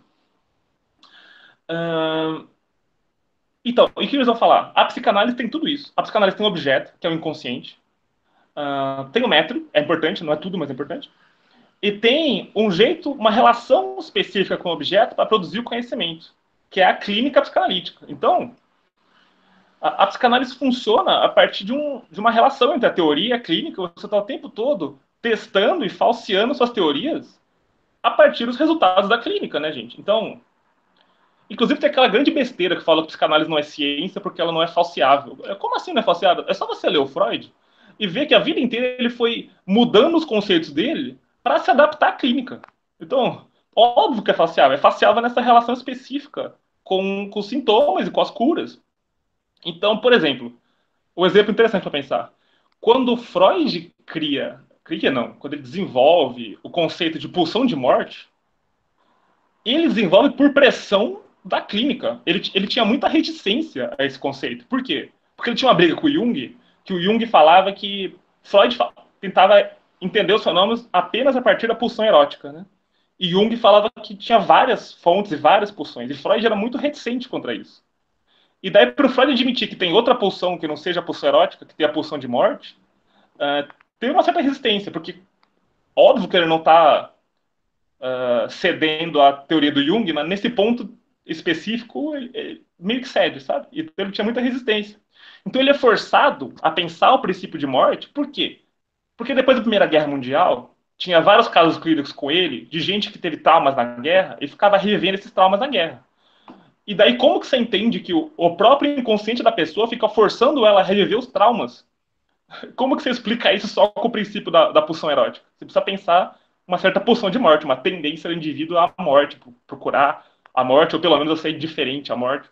Então, o que eles vão falar? A psicanálise tem tudo isso. A psicanálise tem um objeto, que é o inconsciente. Tem o método, é importante, não é tudo, mas é importante. E tem um jeito, uma relação específica com o objeto para produzir o conhecimento, que é a clínica psicanalítica. Então, a psicanálise funciona a partir de uma relação entre a teoria e a clínica. Você está o tempo todo testando e falseando suas teorias a partir dos resultados da clínica, né, gente? Então, inclusive tem aquela grande besteira que fala que psicanálise não é ciência porque ela não é falseável. Como assim não é falseável? É só você ler o Freud e ver que a vida inteira ele foi mudando os conceitos dele para se adaptar à clínica. Então, óbvio que é falseável. É falseável nessa relação específica com os sintomas e com as curas. Então, por exemplo, um exemplo interessante para pensar. Quando Freud cria não, quando ele desenvolve o conceito de pulsão de morte, ele desenvolve por pressão da clínica. Ele tinha muita reticência a esse conceito. Por quê? Porque ele tinha uma briga com o Jung, que o Jung falava que Freud tentava entender os fenômenos apenas a partir da pulsão erótica, né? E Jung falava que tinha várias fontes e várias pulsões. E Freud era muito reticente contra isso. E daí, para o Freud admitir que tem outra pulsão que não seja a pulsão erótica, que tem a pulsão de morte, tem uma certa resistência, porque óbvio que ele não está cedendo à teoria do Jung, mas nesse ponto específico, ele meio que cede, sabe? E ele tinha muita resistência. Então ele é forçado a pensar o princípio de morte, por quê? Porque depois da Primeira Guerra Mundial, tinha vários casos clínicos com ele, de gente que teve traumas na guerra e ficava revendo esses traumas na guerra. E daí, como que você entende que o próprio inconsciente da pessoa fica forçando ela a reviver os traumas? Como que você explica isso só com o princípio da pulsão erótica? Você precisa pensar uma certa pulsão de morte, uma tendência do indivíduo à morte, procurar a morte, ou pelo menos a ser indiferente à morte.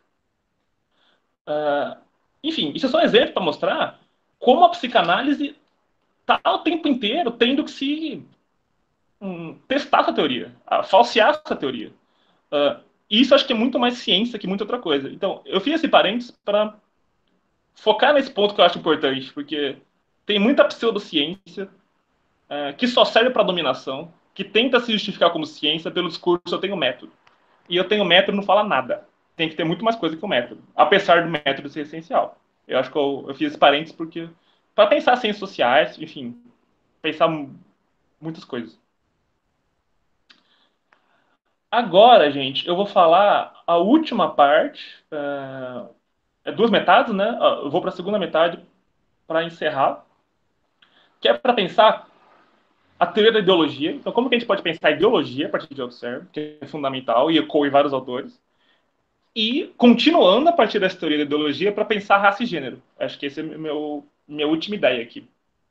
Enfim, isso é só um exemplo para mostrar como a psicanálise está o tempo inteiro tendo que se testar essa teoria, falsear essa teoria. E isso acho que é muito mais ciência que muita outra coisa. Então, eu fiz esse parênteses para focar nesse ponto que eu acho importante, porque tem muita pseudociência que só serve para dominação, que tenta se justificar como ciência pelo discurso eu tenho método. E eu tenho método não fala nada. Tem que ter muito mais coisa que o método, apesar do método ser essencial. Eu acho que eu fiz esse parênteses porque para pensar ciências sociais, enfim, pensar muitas coisas. Agora, gente, eu vou falar a última parte. Duas metades, né? Eu vou para a segunda metade para encerrar, que é para pensar a teoria da ideologia. Então, como que a gente pode pensar a ideologia a partir de Husserl, que é fundamental e ecoa em vários autores. E, continuando a partir dessa teoria da ideologia, para pensar raça e gênero. Acho que essa é minha última ideia aqui.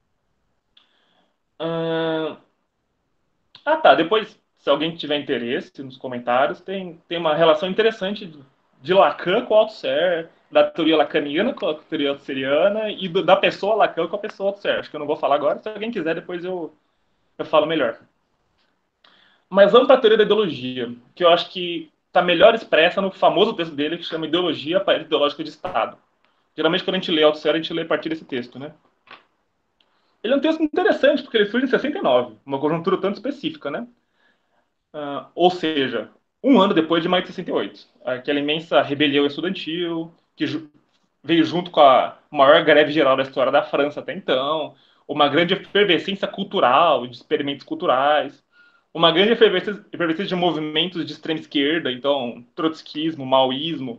Tá. Depois, se alguém tiver interesse nos comentários, tem uma relação interessante de Lacan com Althusser, da teoria lacaniana com a teoria althuseriana e da pessoa Lacan com a pessoa Althusser. Acho que eu não vou falar agora. Se alguém quiser, depois eu falo melhor. Mas vamos para a teoria da ideologia, que eu acho que está melhor expressa no famoso texto dele, que chama Ideologia Aparelho Ideológico de Estado. Geralmente, quando a gente lê Althusser, a gente lê a partir desse texto, né? Ele é um texto interessante, porque ele surge em 69, uma conjuntura tanto específica, né? Ou seja, um ano depois de maio de 68. Aquela imensa rebelião estudantil, que veio junto com a maior greve geral da história da França até então, uma grande efervescência cultural, de experimentos culturais, uma grande efervescência de movimentos de extrema esquerda, então, trotskismo, maoísmo.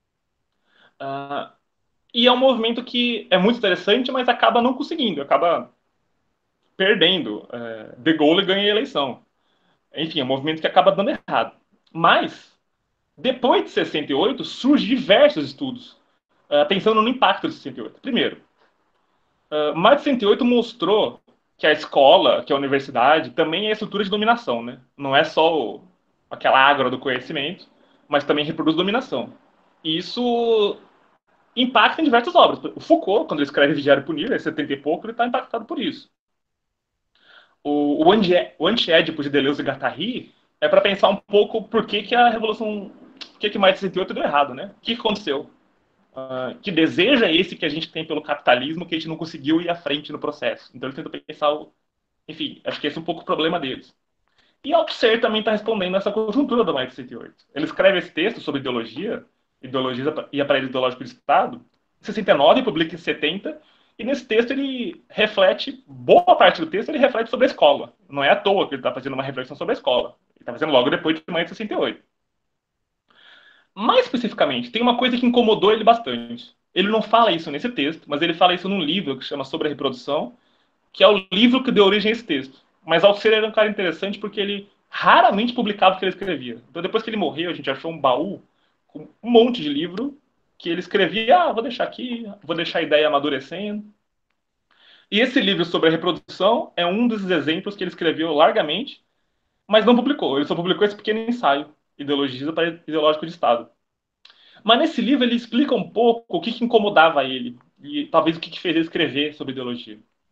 E é um movimento que é muito interessante, mas acaba não conseguindo, acaba perdendo. De Gaulle ganha a eleição. Enfim, é um movimento que acaba dando errado. Mas, depois de 68, surgem diversos estudos pensando no impacto de 68. Primeiro, maio de 68 mostrou que a escola, que a universidade, também é estrutura de dominação, né? Não é só aquela ágora do conhecimento, mas também reproduz dominação. E isso impacta em diversas obras. O Foucault, quando ele escreve Vigiar e Punir, em 70 e pouco, ele está impactado por isso. O anti-édipo de Deleuze e Guattari é para pensar um pouco por que a Revolução, por que maio de 68 deu errado, né? O que aconteceu? Que desejo é esse que a gente tem pelo capitalismo que a gente não conseguiu ir à frente no processo. Então ele tenta pensar, enfim, acho que esse é um pouco o problema deles. E Althusser também está respondendo essa conjuntura do maio de 68. Ele escreve esse texto sobre ideologia e aparelho ideológico de Estado, em 69, publica em 70, E nesse texto ele reflete, boa parte do texto ele reflete sobre a escola. Não é à toa que ele está fazendo uma reflexão sobre a escola. Ele está fazendo logo depois de Maio de 68. Mais especificamente, tem uma coisa que incomodou ele bastante. Ele não fala isso nesse texto, mas ele fala isso num livro que chama Sobre a Reprodução, que é o livro que deu origem a esse texto. Mas Althusser era um cara interessante porque ele raramente publicava o que ele escrevia. Então depois que ele morreu, a gente achou um baú com um monte de livro que ele escrevia, vou deixar aqui, vou deixar a ideia amadurecendo. E esse livro sobre a reprodução é um dos exemplos que ele escreveu largamente, mas não publicou. Ele só publicou esse pequeno ensaio, Ideologia para Ideológico de Estado. Mas nesse livro ele explica um pouco o que incomodava ele, e talvez o que fez ele escrever sobre ideologia.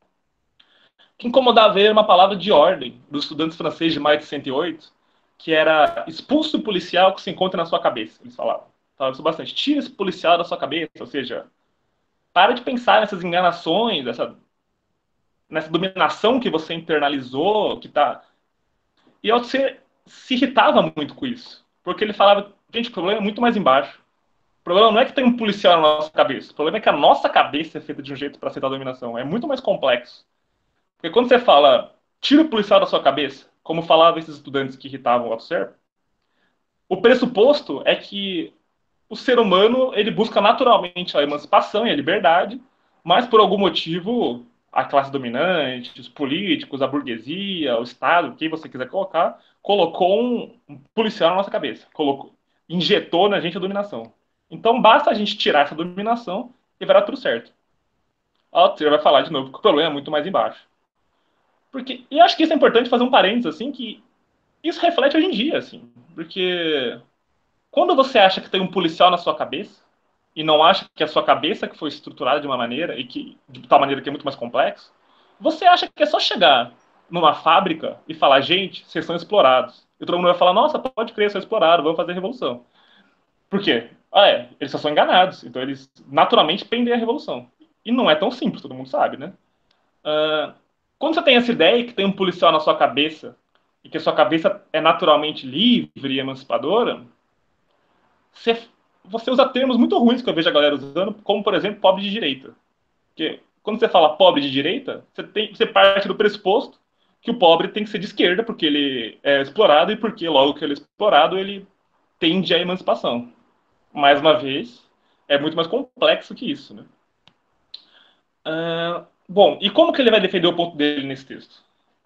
O que incomodava ele era uma palavra de ordem dos estudantes franceses de maio de 68, que era expulso o policial que se encontra na sua cabeça, eles falavam. Falavam isso bastante. Tira esse policial da sua cabeça, ou seja, para de pensar nessas enganações, nessa dominação que você internalizou, que tá. E Althusser se irritava muito com isso, porque ele falava, gente, o problema é muito mais embaixo. O problema não é que tem um policial na nossa cabeça, o problema é que a nossa cabeça é feita de um jeito para aceitar a dominação. É muito mais complexo. Porque quando você fala, tira o policial da sua cabeça, como falavam esses estudantes que irritavam o Althusser, o pressuposto é que o ser humano ele busca naturalmente a emancipação e a liberdade, mas por algum motivo a classe dominante, os políticos, a burguesia, o Estado, quem você quiser colocar, colocou um policial na nossa cabeça, colocou, injetou na gente a dominação. Então basta a gente tirar essa dominação e vai dar tudo certo. O Althusser vai falar de novo que o problema é muito mais embaixo. Porque, e acho que isso é importante fazer um parênteses, assim, que isso reflete hoje em dia, assim. Porque quando você acha que tem um policial na sua cabeça, e não acha que a sua cabeça que foi estruturada de uma maneira, e que de tal maneira que é muito mais complexo, você acha que é só chegar numa fábrica e falar, gente, vocês são explorados. E todo mundo vai falar, nossa, pode crer, são explorados, vamos fazer a revolução. Por quê? Eles só são enganados. Então eles naturalmente pendem a revolução. E não é tão simples, todo mundo sabe, né? Uh, Quando você tem essa ideia que tem um policial na sua cabeça e que a sua cabeça é naturalmente livre e emancipadora, você, você usa termos muito ruins que eu vejo a galera usando, como, por exemplo, pobre de direita. Porque quando você fala pobre de direita, você parte do pressuposto que o pobre tem que ser de esquerda, porque ele é explorado e porque, logo que ele é explorado, ele tende à emancipação. Mais uma vez, é muito mais complexo que isso, né? Bom, e como que ele vai defender o ponto dele nesse texto?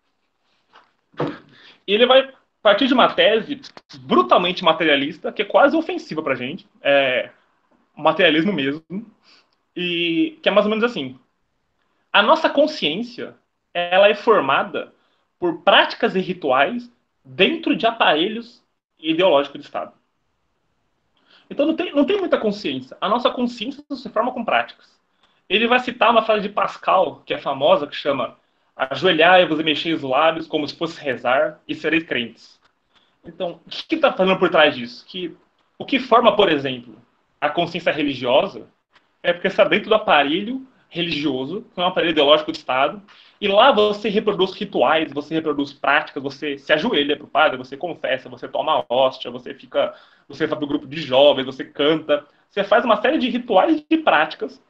Ele vai partir de uma tese brutalmente materialista, que é quase ofensiva pra gente. É materialismo mesmo. E que é mais ou menos assim. A nossa consciência, ela é formada por práticas e rituais dentro de aparelhos ideológicos de Estado. Então não tem muita consciência. A nossa consciência se forma com práticas. Ele vai citar uma frase de Pascal, que é famosa, que chama ajoelhai-vos e mexei os lábios como se fosse rezar e sereis crentes. Então, o que está fazendo por trás disso? Que o que forma, por exemplo, a consciência religiosa é porque está dentro do aparelho religioso, que é um aparelho ideológico do Estado, e lá você reproduz rituais, você reproduz práticas, você se ajoelha para o padre, você confessa, você toma hóstia, você vai para o grupo de jovens, você canta, você faz uma série de rituais e de práticas.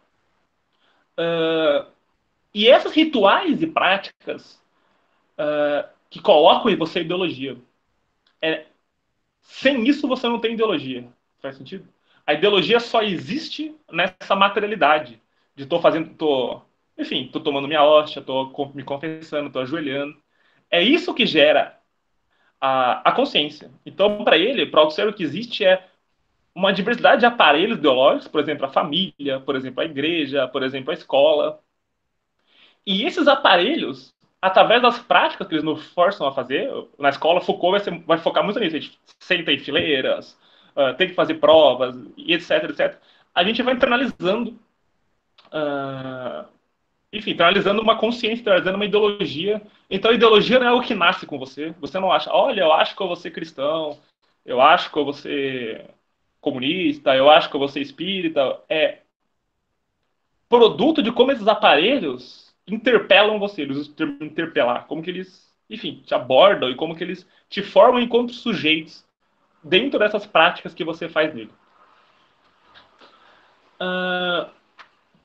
E esses rituais e práticas que colocam em você a ideologia. É, Sem isso você não tem ideologia. Faz sentido? A ideologia só existe nessa materialidade. De enfim, tô tomando minha hóstia, tô me confessando, tô ajoelhando. É isso que gera a consciência. Então, para ele, para o Althusser, o que existe é uma diversidade de aparelhos ideológicos, por exemplo, a família, por exemplo, a igreja, por exemplo, a escola. E esses aparelhos, através das práticas que eles nos forçam a fazer, na escola, Foucault vai focar muito nisso. A gente senta em fileiras, tem que fazer provas, e etc, etc. A gente vai internalizando, uh, enfim, internalizando uma consciência, internalizando uma ideologia. Então, a ideologia não é o que nasce com você. Você não acha, olha, eu acho que eu vou ser cristão, eu acho que eu vou ser comunista, eu acho que eu vou ser espírita. É produto de como esses aparelhos interpelam você, eles usam o termo interpelar, como que eles, enfim, te abordam e como que eles te formam enquanto sujeitos dentro dessas práticas que você faz nele.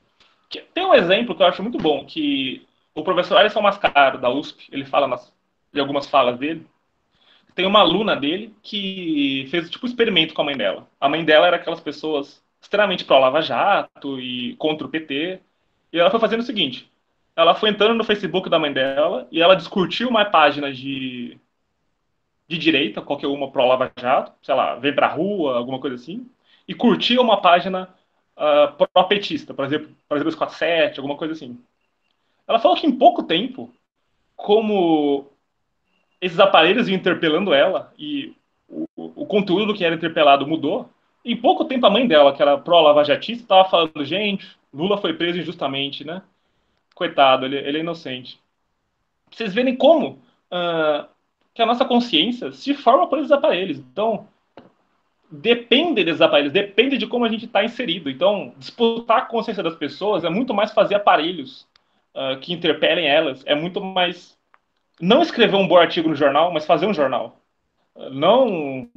Tem um exemplo que eu acho muito bom, que o professor Alisson Mascaro, da USP, ele fala em algumas falas dele, tem uma aluna dele que fez tipo um experimento com a mãe dela. A mãe dela era aquelas pessoas extremamente pró-Lava Jato e contra o PT. E ela foi fazendo o seguinte: ela foi entrando no Facebook da mãe dela e ela descurtiu uma página de direita, qualquer uma pró-Lava Jato, sei lá, vem pra rua, alguma coisa assim, e curtia uma página pró-petista, por exemplo, 247, alguma coisa assim. Ela falou que em pouco tempo, como esses aparelhos iam interpelando ela e o conteúdo que era interpelado mudou. Em pouco tempo, a mãe dela, que era pró-lavajatista, estava falando: gente, Lula foi preso injustamente, né? Coitado, ele é inocente. Pra vocês verem como que a nossa consciência se forma por esses aparelhos. Então, depende desses aparelhos, depende de como a gente está inserido. Então, disputar a consciência das pessoas é muito mais fazer aparelhos que interpelem elas, é muito mais não escrever um bom artigo no jornal, mas fazer um jornal. Não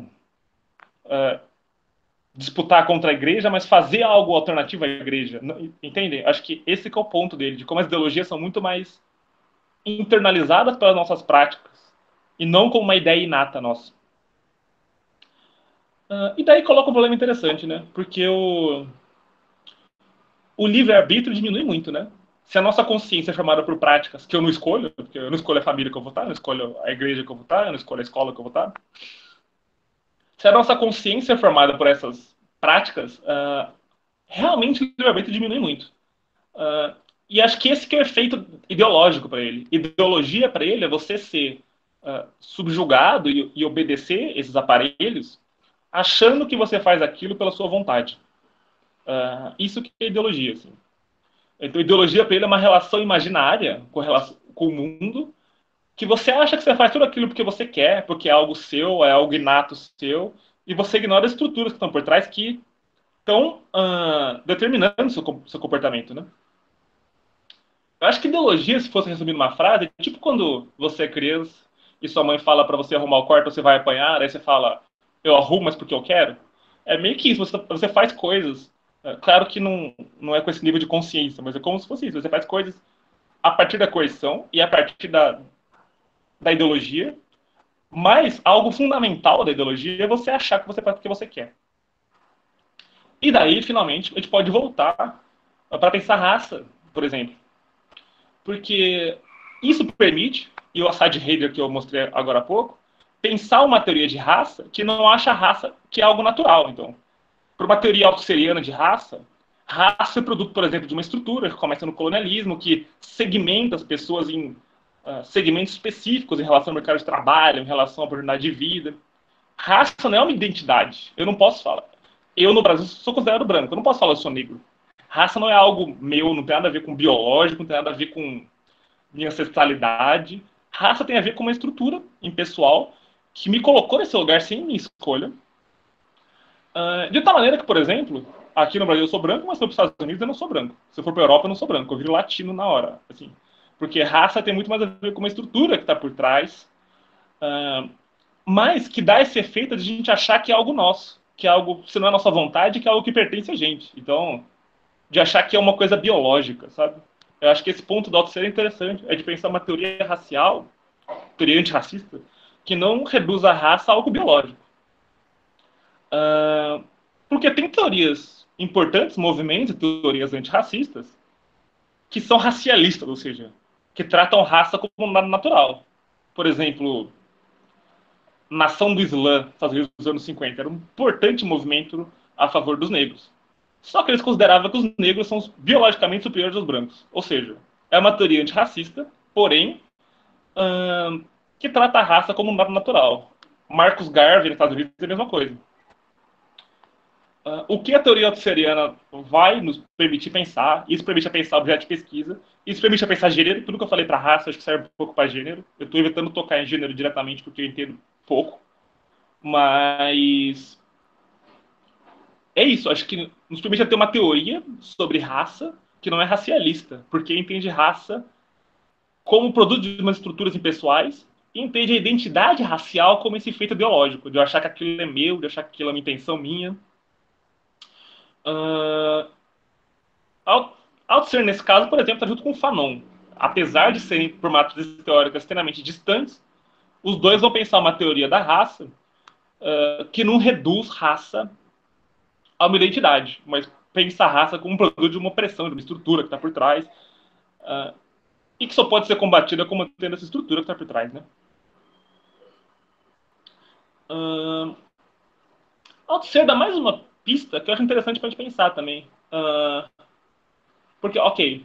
disputar contra a igreja, mas fazer algo alternativo à igreja. Entendem? Acho que esse que é o ponto dele, de como as ideologias são muito mais internalizadas pelas nossas práticas e não como uma ideia inata nossa. E daí coloca um problema interessante, né? Porque o livre-arbítrio diminui muito, né? Se a nossa consciência é formada por práticas que eu não escolho, porque eu não escolho a família que eu vou estar, eu não escolho a igreja que eu vou estar, eu não escolho a escola que eu vou estar. Se a nossa consciência é formada por essas práticas, realmente o livre-arbítrio diminui muito. Uh, e acho que esse que é o efeito ideológico para ele. Ideologia para ele é você ser subjugado e obedecer esses aparelhos, achando que você faz aquilo pela sua vontade. Isso que é ideologia. Assim. Então, ideologia para ele é uma relação imaginária com o mundo, que você acha que você faz tudo aquilo porque você quer, porque é algo seu, é algo inato seu, e você ignora as estruturas que estão por trás que estão determinando o seu comportamento, né? Eu acho que ideologia, se fosse resumir numa frase, é tipo quando você é criança e sua mãe fala para você arrumar o quarto, você vai apanhar, aí você fala, eu arrumo, mas porque eu quero. É meio que isso, você faz coisas. Claro que não é com esse nível de consciência, mas é como se fosse isso. Você faz coisas a partir da coerção e a partir da ideologia, mas algo fundamental da ideologia é você achar que você faz porque você quer. E daí, finalmente, a gente pode voltar para pensar raça, por exemplo. Porque isso permite, e o Assad Heider que eu mostrei agora há pouco, pensar uma teoria de raça que não acha a raça que é algo natural. Então, por uma teoria autosseriana de raça, raça é produto, por exemplo, de uma estrutura que começa no colonialismo, que segmenta as pessoas em segmentos específicos em relação ao mercado de trabalho, em relação à oportunidade de vida. Raça não é uma identidade. Eu não posso falar. Eu, no Brasil, sou considerado branco. Eu não posso falar que eu sou negro. Raça não é algo meu, não tem nada a ver com biológico, não tem nada a ver com minha ancestralidade. Raça tem a ver com uma estrutura impessoal que me colocou nesse lugar sem minha escolha. De tal maneira que, por exemplo, aqui no Brasil eu sou branco, mas se eu for para os Estados Unidos eu não sou branco. Se eu for para a Europa eu não sou branco, eu viro latino na hora. Assim. Porque raça tem muito mais a ver com uma estrutura que está por trás, mas que dá esse efeito de a gente achar que é algo nosso, que é algo, se não é nossa vontade, que é algo que pertence a gente. Então, de achar que é uma coisa biológica, sabe? Eu acho que esse ponto do auto-ser é interessante, é de pensar uma teoria racial, teoria antirracista, que não reduz a raça a algo biológico. Porque tem teorias importantes, movimentos e teorias antirracistas, que são racialistas, ou seja, que tratam raça como nada natural. Por exemplo, Nação do Islã, nos Estados Unidos dos anos 50, era um importante movimento a favor dos negros. Só que eles consideravam que os negros são biologicamente superiores aos brancos. Ou seja, é uma teoria antirracista, porém, que trata a raça como um dado natural. Marcus Garvey, nos Estados Unidos, é a mesma coisa. O que a teoria autosseriana vai nos permitir pensar, isso permite pensar objeto de pesquisa, isso permite pensar gênero, tudo que eu falei para raça, acho que serve um pouco para gênero. Eu estou evitando tocar em gênero diretamente porque eu entendo pouco, mas é isso, acho que nos permite ter uma teoria sobre raça que não é racialista, porque entende raça como produto de umas estruturas impessoais e entende a identidade racial como esse efeito ideológico, de eu achar que aquilo é meu, de eu achar que aquilo é uma intenção minha. Althusser, nesse caso, por exemplo, está junto com o Fanon. Apesar de serem, por matrizes teóricas, extremamente distantes, os dois vão pensar uma teoria da raça que não reduz raça a uma identidade, mas pensa a raça como um produto de uma opressão, de uma estrutura que está por trás, e que só pode ser combatida combatendo essa estrutura que está por trás, né? Althusser dá mais uma pista que eu acho interessante para a gente pensar também. Porque, ok,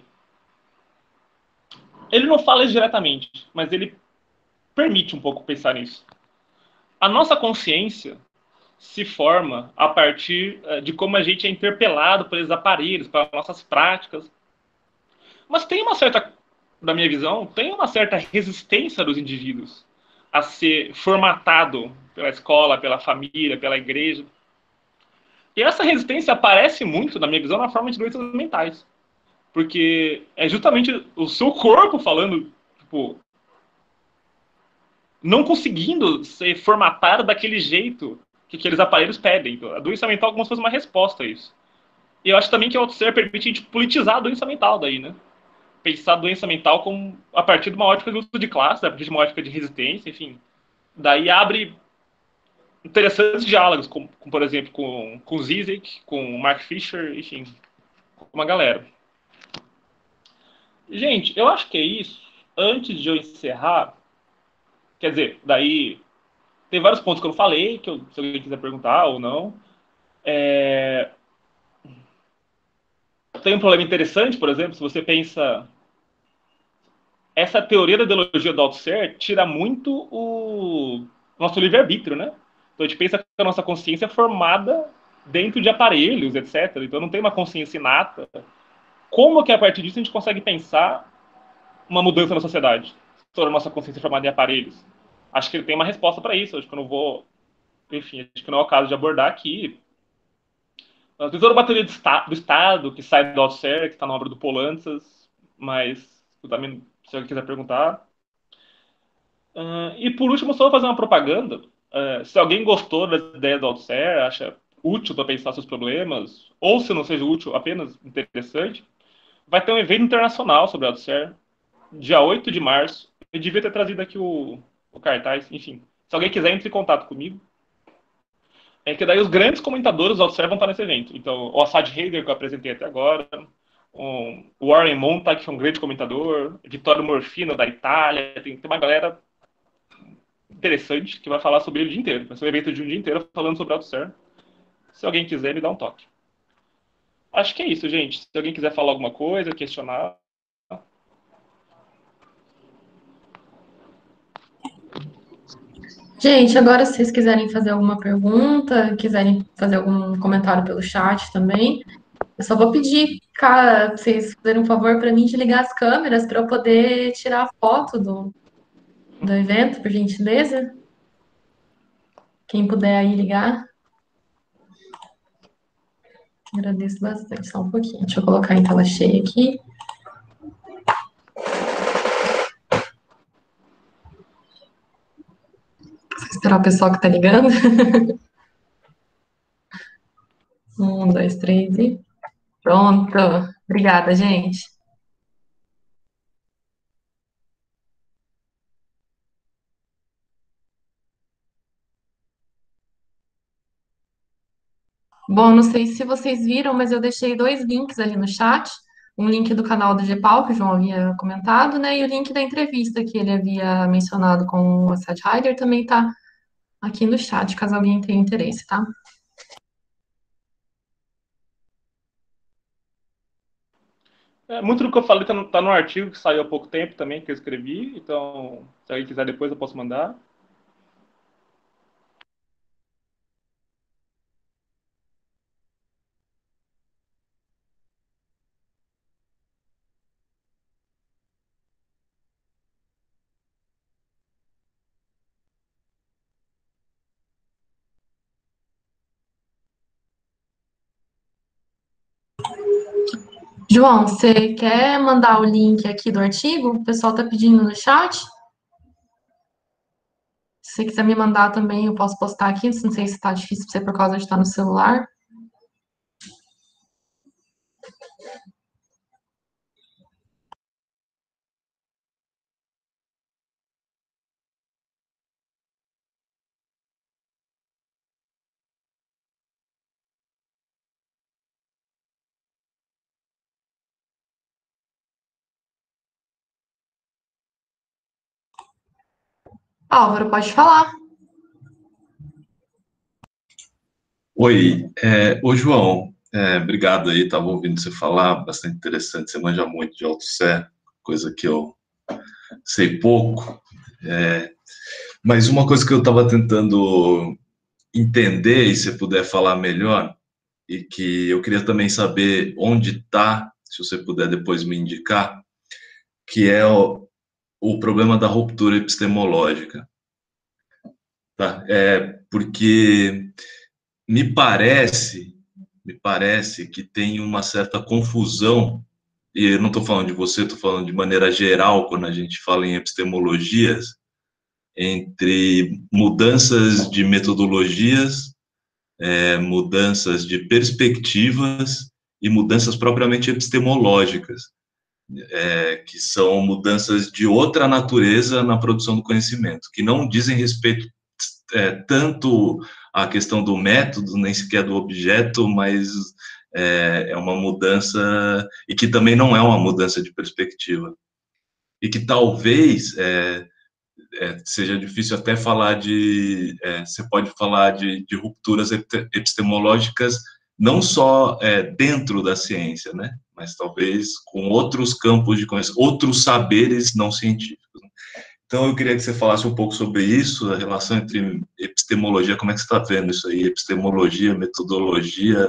ele não fala isso diretamente, mas ele permite um pouco pensar nisso. A nossa consciência se forma a partir de como a gente é interpelado por esses aparelhos, pelas nossas práticas. Mas tem uma certa, na minha visão, tem uma certa resistência dos indivíduos a ser formatado pela escola, pela família, pela igreja. E essa resistência aparece muito, na minha visão, na forma de doenças mentais. Porque é justamente o seu corpo falando, tipo, não conseguindo ser formatado daquele jeito que aqueles aparelhos pedem. Então, a doença mental é como se fosse uma resposta a isso. E eu acho também que o autosser permite a gente politizar a doença mental daí, né? Pensar a doença mental como, a partir de uma ótica de luta de classe, a partir de uma ótica de resistência, enfim. Daí abre interessantes diálogos, com por exemplo, com Zizek, com Mark Fisher, enfim, com uma galera. Gente, eu acho que é isso. Antes de eu encerrar, quer dizer, daí tem vários pontos que eu não falei, que se alguém quiser perguntar ou não. Tem um problema interessante, por exemplo, se você pensa. Essa teoria da ideologia do Althusser tira muito o nosso livre-arbítrio, né? Então a gente pensa que a nossa consciência é formada dentro de aparelhos, etc. Então não tem uma consciência inata. Como que a partir disso a gente consegue pensar uma mudança na sociedade sobre a nossa consciência formada em aparelhos? Acho que ele tem uma resposta para isso. Acho que eu não vou. Enfim, acho que não é o caso de abordar aqui. Tem toda uma teoria do Estado que sai do Althusser, que está na obra do Polantzas, mas também, se alguém quiser perguntar. E por último, só vou fazer uma propaganda. Se alguém gostou das ideias do Althusser, acha útil para pensar seus problemas, ou se não seja útil, apenas interessante, vai ter um evento internacional sobre o Althusser, dia 8 de março. Eu devia ter trazido aqui o cartaz, enfim. Se alguém quiser, entre em contato comigo. É que daí os grandes comentadores do Althusser vão estar nesse evento. Então, o Assad Hader, que eu apresentei até agora, o Warren Montag, que é um grande comentador, Vittorio Morfino, da Itália, tem uma galera interessante que vai falar sobre ele o dia inteiro. Vai ser um evento de um dia inteiro falando sobre Althusser. Se alguém quiser, me dá um toque. Acho que é isso, gente. Se alguém quiser falar alguma coisa, questionar. Gente, agora se vocês quiserem fazer alguma pergunta, quiserem fazer algum comentário pelo chat também, eu só vou pedir, cara, pra vocês fazerem um favor para mim de ligar as câmeras para eu poder tirar a foto do evento, por gentileza. Quem puder aí ligar, agradeço bastante. Só um pouquinho. Deixa eu colocar em tela cheia aqui. Só esperar o pessoal que tá ligando. Um, dois, três e pronto. Obrigada, gente. Bom, não sei se vocês viram, mas eu deixei dois links ali no chat. Um link do canal do Gepal, que o João havia comentado, né? E o link da entrevista que ele havia mencionado com o Assad Haider também está aqui no chat, caso alguém tenha interesse, tá? Muito do que eu falei tá no artigo que saiu há pouco tempo também, que eu escrevi. Então, se alguém quiser depois, eu posso mandar. João, você quer mandar o link aqui do artigo? O pessoal está pedindo no chat. Se você quiser me mandar também, eu posso postar aqui. Não sei se está difícil para você por causa de estar no celular. Álvaro, pode falar. Oi, ô João, obrigado aí, estava ouvindo você falar, bastante interessante, você manja muito de Althusser, coisa que eu sei pouco, mas uma coisa que eu estava tentando entender, e se você puder falar melhor, e que eu queria também saber onde está, se você puder depois me indicar, que é o problema da ruptura epistemológica, tá? Porque me parece, me parece que tem uma certa confusão, e eu não estou falando de você, estou falando de maneira geral, quando a gente fala em epistemologias, entre mudanças de metodologias, mudanças de perspectivas e mudanças propriamente epistemológicas, que são mudanças de outra natureza na produção do conhecimento, que não dizem respeito tanto à questão do método, nem sequer do objeto, mas é uma mudança, e que também não é uma mudança de perspectiva. E que talvez seja difícil até falar você pode falar de rupturas epistemológicas não só dentro da ciência, né? Mas talvez com outros campos de conhecimento, outros saberes não científicos. Então, eu queria que você falasse um pouco sobre isso, a relação entre epistemologia, como é que você está vendo isso aí, epistemologia, metodologia,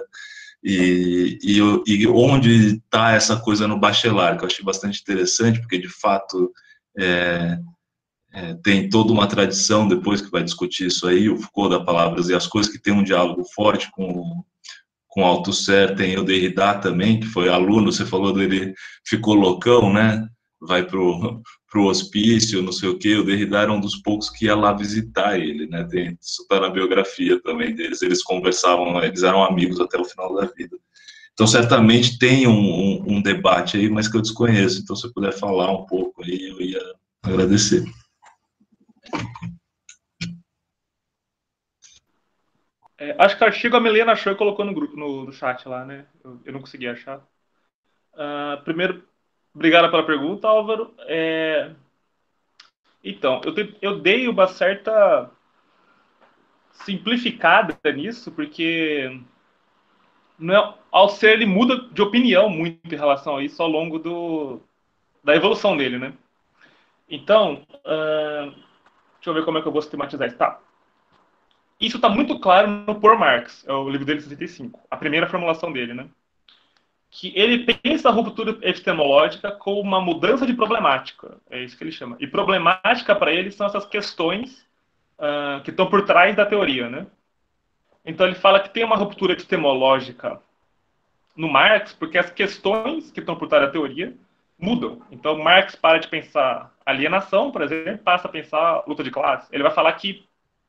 e onde está essa coisa no bacharelado, que eu achei bastante interessante, porque, de fato, é, tem toda uma tradição, depois que vai discutir isso aí, o Foucault da Palavras e as Coisas, que tem um diálogo forte com Althusser, tem o Derrida também, que foi aluno, você falou dele, ficou loucão, né? Vai pro hospício, não sei o quê. O Derrida era um dos poucos que ia lá visitar ele, né? Isso está na biografia também deles. Eles conversavam, eles eram amigos até o final da vida. Então, certamente tem um debate aí, mas que eu desconheço. Então, se você puder falar um pouco aí, eu ia agradecer. Acho que o artigo a Milena achou e colocou no grupo, no chat lá, né? Eu não consegui achar. Primeiro, obrigado pela pergunta, Álvaro. Então, eu dei uma certa simplificada nisso, porque ao ser ele muda de opinião muito em relação a isso ao longo da evolução dele, né? Então, deixa eu ver como é que eu vou sistematizar isso. Tá. Isso está muito claro no Por Marx, é o livro dele de 65, a primeira formulação dele, né? Que ele pensa a ruptura epistemológica como uma mudança de problemática, é isso que ele chama. E problemática para ele são essas questões que estão por trás da teoria, né? Então ele fala que tem uma ruptura epistemológica no Marx porque as questões que estão por trás da teoria mudam. Então Marx para de pensar alienação, por exemplo, passa a pensar luta de classe. Ele vai falar que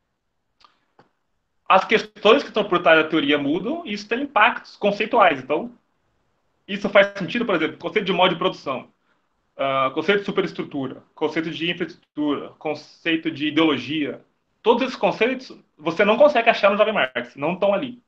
as questões que estão por trás da teoria mudam e isso tem impactos conceituais. Então, isso faz sentido, por exemplo, conceito de modo de produção, conceito de superestrutura, conceito de infraestrutura, conceito de ideologia. Todos esses conceitos você não consegue achar no Jovem Marx, não estão ali.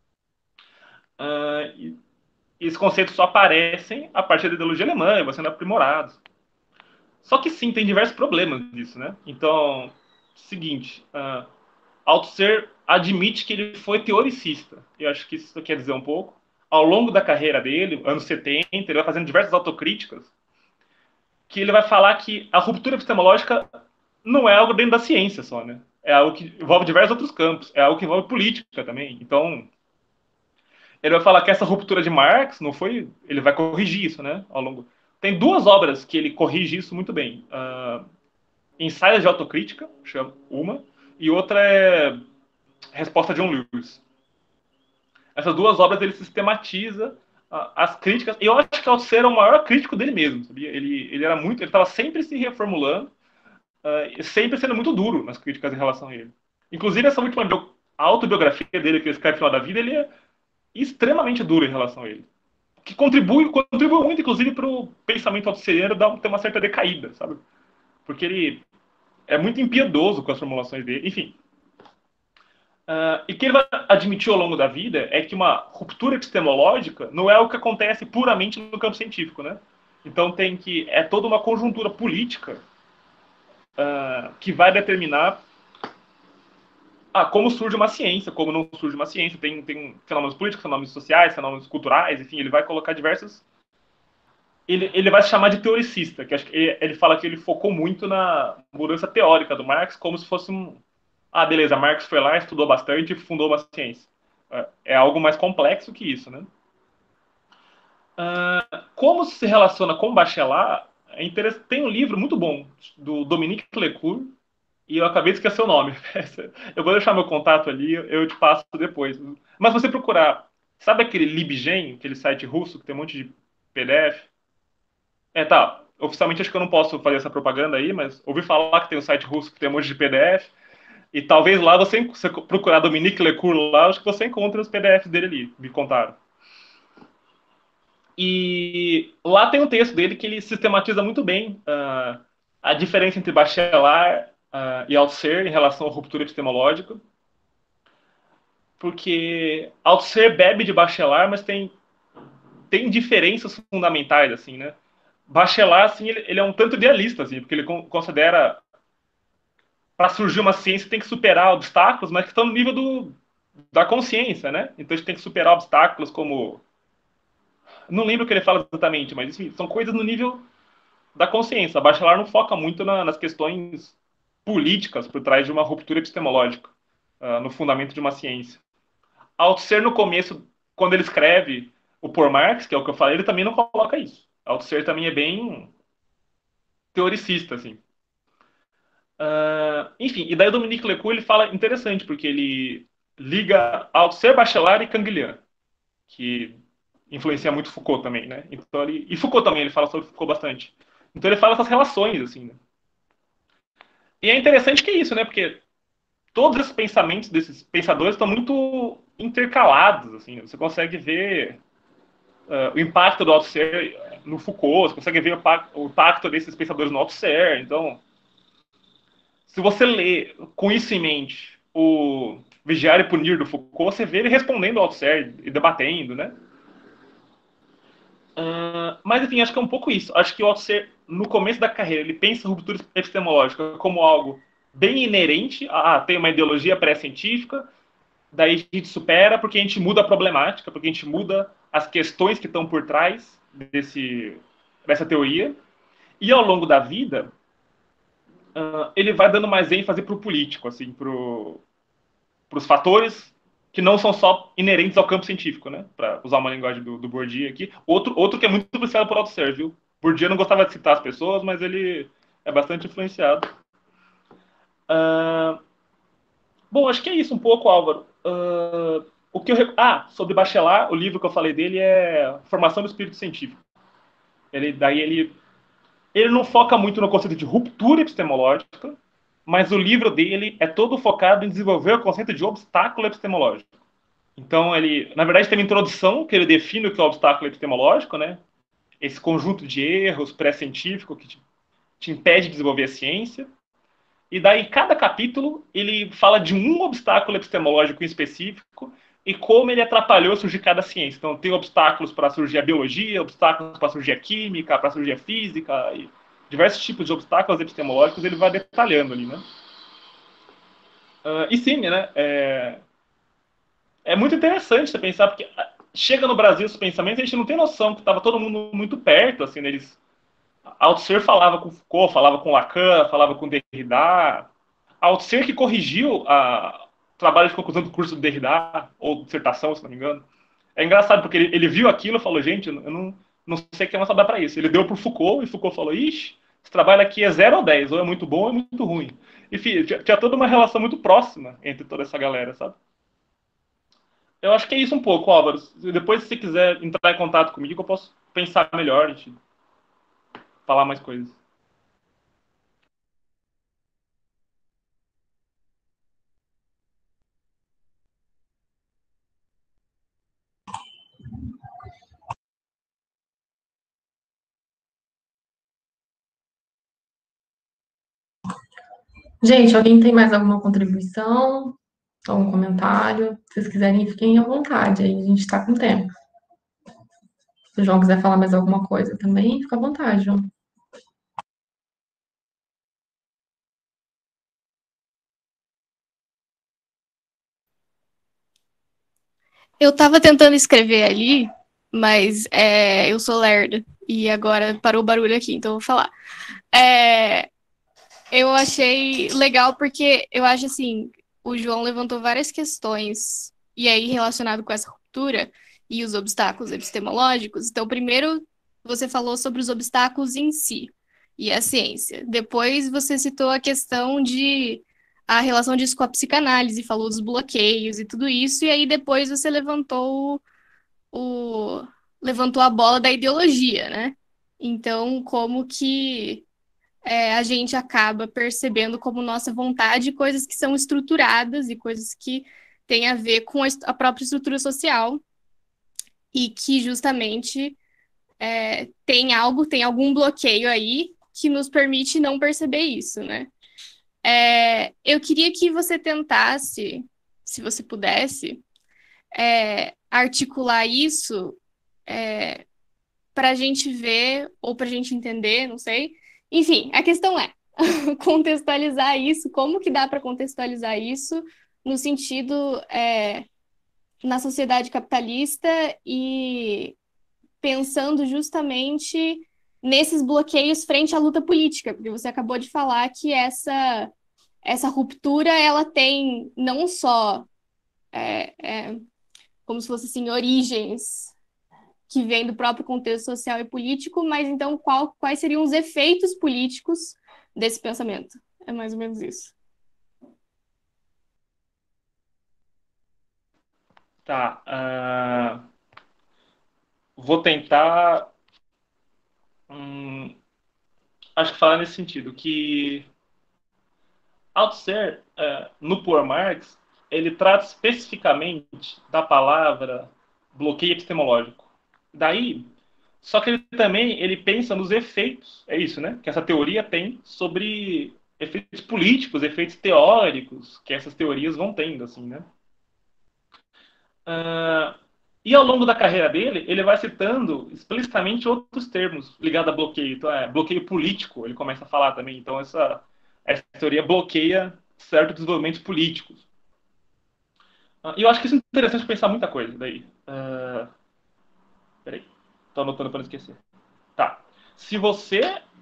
E esses conceitos só aparecem a partir da ideologia alemã e vão sendo aprimorados. Só que sim, tem diversos problemas disso, né? Então, seguinte, Althusser admite que ele foi teoricista. Eu acho que isso quer dizer um pouco. Ao longo da carreira dele, anos 70, ele vai fazendo diversas autocríticas, que ele vai falar que a ruptura epistemológica não é algo dentro da ciência só, né? É algo que envolve diversos outros campos. É algo que envolve política também. Então, ele vai falar que essa ruptura de Marx não foi... Ele vai corrigir isso, né? Ao longo... Tem duas obras que ele corrige isso muito bem. Ensaios de Autocrítica, chama uma, e outra é Resposta de John Lewis. Essas duas obras ele sistematiza as críticas. E eu acho que Althusser era o maior crítico dele mesmo, sabia? Ele era muito, ele estava sempre se reformulando, sempre sendo muito duro nas críticas em relação a ele. Inclusive essa última autobiografia dele que ele escreve no final da vida, ele é extremamente duro em relação a ele. Que contribui muito, inclusive, para o pensamento altusseriano ter uma certa decaída, sabe? Porque ele é muito impiedoso com as formulações dele. Enfim, e o que ele vai admitir ao longo da vida é que uma ruptura epistemológica não é o que acontece puramente no campo científico, né? Então é toda uma conjuntura política que vai determinar como surge uma ciência, como não surge uma ciência. Tem fenômenos políticos, fenômenos sociais, fenômenos culturais, enfim, ele vai colocar diversos. Ele vai se chamar de teoricista, que acho que ele fala que ele focou muito na mudança teórica do Marx, como se fosse um. Ah, beleza, Marx foi lá, estudou bastante e fundou uma ciência. É algo mais complexo que isso, né? Como se relaciona com Bachelard, tem um livro muito bom do Dominique Lecourt, e eu acabei de esquecer o nome. Eu vou deixar meu contato ali, eu te passo depois. Mas se você procurar, sabe aquele LibGen, aquele site russo que tem um monte de PDF? Tá. Oficialmente acho que eu não posso fazer essa propaganda aí, mas ouvi falar que tem um site russo que tem um monte de PDF. E talvez lá você procurar Dominique Lecourt lá, acho que você encontra os PDFs dele ali, me contaram. E lá tem um texto dele que ele sistematiza muito bem a diferença entre Bachelard e Althusser em relação à ruptura epistemológica. Porque Althusser bebe de Bachelard, mas tem diferenças fundamentais, assim, né? Bachelard, assim, ele é um tanto idealista, assim, porque ele considera para surgir uma ciência tem que superar obstáculos, mas que estão no nível da consciência, né? Então a gente tem que superar obstáculos como. Não lembro o que ele fala exatamente, mas enfim, são coisas no nível da consciência. A Bachelard não foca muito nas questões políticas por trás de uma ruptura epistemológica, no fundamento de uma ciência. Althusser, no começo, quando ele escreve o Por Marx, que é o que eu falei, ele também não coloca isso. Althusser também é bem teoricista, assim. Enfim, e daí o Dominique Lecourt ele fala interessante, porque ele liga Althusser, Bachelard e Canguilhem, que influencia muito Foucault também, né? Então e Foucault também, ele fala sobre Foucault bastante. Então ele fala essas relações, assim, né? E é interessante que é isso, né? Porque todos esses pensamentos desses pensadores estão muito intercalados, assim, né? Você consegue ver o impacto do Althusser no Foucault, você consegue ver o impacto desses pensadores no Althusser. Então, se você lê com isso em mente o Vigiar e Punir do Foucault, você vê ele respondendo ao Althusser e debatendo, né? Mas, enfim, acho que é um pouco isso. Acho que o Althusser, no começo da carreira, ele pensa a ruptura epistemológica como algo bem inerente tem uma ideologia pré-científica, daí a gente supera porque a gente muda a problemática, porque a gente muda as questões que estão por trás dessa teoria. E ao longo da vida, ele vai dando mais ênfase para o político, assim, para os fatores que não são só inerentes ao campo científico, né? Para usar uma linguagem do Bourdieu aqui. Outro que é muito influenciado por Althusser, viu? Bourdieu não gostava de citar as pessoas, mas ele é bastante influenciado. Bom, acho que é isso um pouco, Álvaro. Sobre Bachelard, o livro que eu falei dele é Formação do Espírito Científico. Ele não foca muito no conceito de ruptura epistemológica, mas o livro dele é todo focado em desenvolver o conceito de obstáculo epistemológico. Então, na verdade, tem uma introdução que ele define o que é o obstáculo epistemológico, né? Esse conjunto de erros pré-científico que te impede de desenvolver a ciência. E daí, cada capítulo, ele fala de um obstáculo epistemológico em específico e como ele atrapalhou surgir cada ciência. Então, tem obstáculos para surgir a biologia, obstáculos para surgir a química, para surgir a física, e diversos tipos de obstáculos epistemológicos ele vai detalhando ali, né? E sim, né? É muito interessante você pensar, porque chega no Brasil os pensamentos, a gente não tem noção que estava todo mundo muito perto, assim, deles. Althusser falava com Foucault, falava com Lacan, falava com Derrida. Althusser que corrigiu o trabalho de conclusão do curso do Derrida, ou dissertação, se não me engano. É engraçado, porque ele viu aquilo e falou, gente, eu não sei o que mais dá para isso. Ele deu para o Foucault, e Foucault falou, ixi, esse trabalho aqui é 0 ou 10, ou é muito bom ou é muito ruim. Enfim, tinha toda uma relação muito próxima entre toda essa galera, sabe? Eu acho que é isso um pouco, Álvaro. Depois, se você quiser entrar em contato comigo, eu posso pensar melhor e falar mais coisas. Gente, alguém tem mais alguma contribuição? Algum comentário? Se vocês quiserem, fiquem à vontade, aí a gente está com tempo. Se o João quiser falar mais alguma coisa também, fica à vontade, João. Eu tava tentando escrever ali, mas eu sou lerda. E agora parou o barulho aqui, então eu vou falar. Eu achei legal porque eu acho assim, o João levantou várias questões, e aí relacionado com essa ruptura e os obstáculos epistemológicos. Então, primeiro você falou sobre os obstáculos em si e a ciência. Depois você citou a questão de a relação disso com a psicanálise, falou dos bloqueios e tudo isso, e aí depois você levantou a bola da ideologia, né? Então, como que a gente acaba percebendo como nossa vontade coisas que são estruturadas e coisas que têm a ver com a própria estrutura social e que justamente tem algum bloqueio aí que nos permite não perceber isso, né? Eu queria que você tentasse, se você pudesse, articular isso para a gente ver ou para a gente entender, não sei. Enfim, a questão é contextualizar isso, como que dá para contextualizar isso no sentido na sociedade capitalista e pensando justamente nesses bloqueios frente à luta política, porque você acabou de falar que essa ruptura ela tem não só como se fosse assim, origens que vêm do próprio contexto social e político, mas então quais seriam os efeitos políticos desse pensamento? É mais ou menos isso. Tá. Vou tentar. Acho que falar nesse sentido, que Althusser, no Por Marx, ele trata especificamente da palavra bloqueio epistemológico. Daí, só que ele também ele pensa nos efeitos, é isso, né? Que essa teoria tem sobre efeitos políticos, efeitos teóricos que essas teorias vão tendo, assim, né? E ao longo da carreira dele, ele vai citando explicitamente outros termos ligados a bloqueio. Então, bloqueio político, ele começa a falar também. Então, essa teoria bloqueia certos desenvolvimentos políticos. E eu acho que isso é interessante pensar muita coisa daí. Peraí, estou anotando para não esquecer. Tá. Se você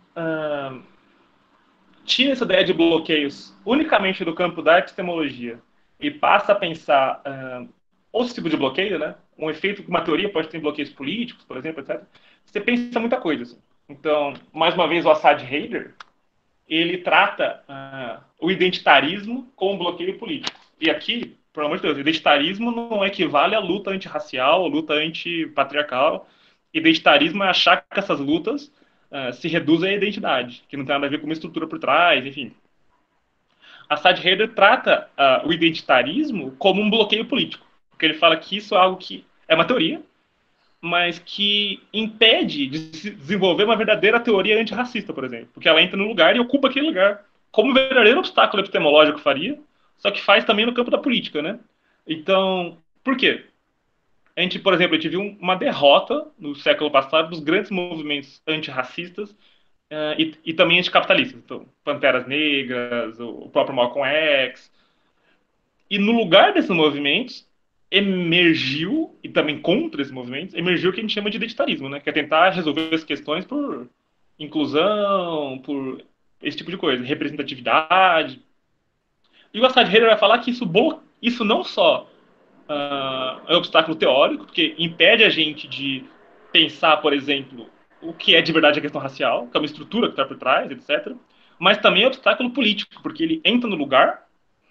tira essa ideia de bloqueios unicamente do campo da epistemologia e passa a pensar outros tipos de bloqueio, né? Um efeito que uma teoria pode ter em bloqueios políticos, por exemplo, etc. Você pensa muita coisa. Assim. Então, mais uma vez, o Assad Haider, ele trata o identitarismo como um bloqueio político. E aqui, pelo amor de Deus, identitarismo não equivale à luta antirracial, à luta antipatriarcal. Identitarismo é achar que essas lutas se reduzem à identidade, que não tem nada a ver com uma estrutura por trás, enfim. Assad Haider trata o identitarismo como um bloqueio político, porque ele fala que isso é algo que é uma teoria, mas que impede de se desenvolver uma verdadeira teoria antirracista, por exemplo, porque ela entra no lugar e ocupa aquele lugar, como um verdadeiro obstáculo epistemológico faria, só que faz também no campo da política, né? Então, por quê? A gente, por exemplo, a gente viu uma derrota no século passado dos grandes movimentos antirracistas e também anticapitalistas. Então, Panteras Negras, o próprio Malcolm X. E no lugar desses movimentos, emergiu, e também contra esses movimentos, emergiu o que a gente chama de identitarismo, né? Que é tentar resolver as questões por inclusão, por esse tipo de coisa, representatividade. E o Assad Haider vai falar que isso não só é um obstáculo teórico, porque impede a gente de pensar, por exemplo, o que é de verdade a questão racial, que é uma estrutura que está por trás, etc. Mas também é um obstáculo político, porque ele entra no lugar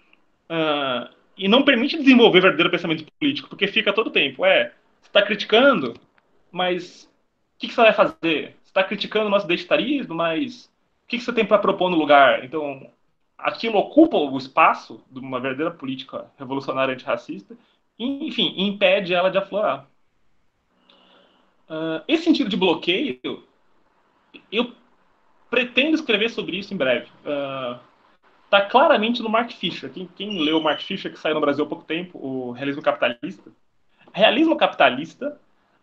e não permite desenvolver verdadeiro pensamento político, porque fica todo tempo, você está criticando, mas o que você vai fazer? Você está criticando o nosso identitarismo, mas o que você tem para propor no lugar? Então, aquilo ocupa o espaço de uma verdadeira política revolucionária antirracista e, enfim, impede ela de aflorar. Esse sentido de bloqueio, eu pretendo escrever sobre isso em breve. Está claramente no Mark Fisher. Quem leu o Mark Fisher, que saiu no Brasil há pouco tempo, o Realismo Capitalista. Realismo capitalista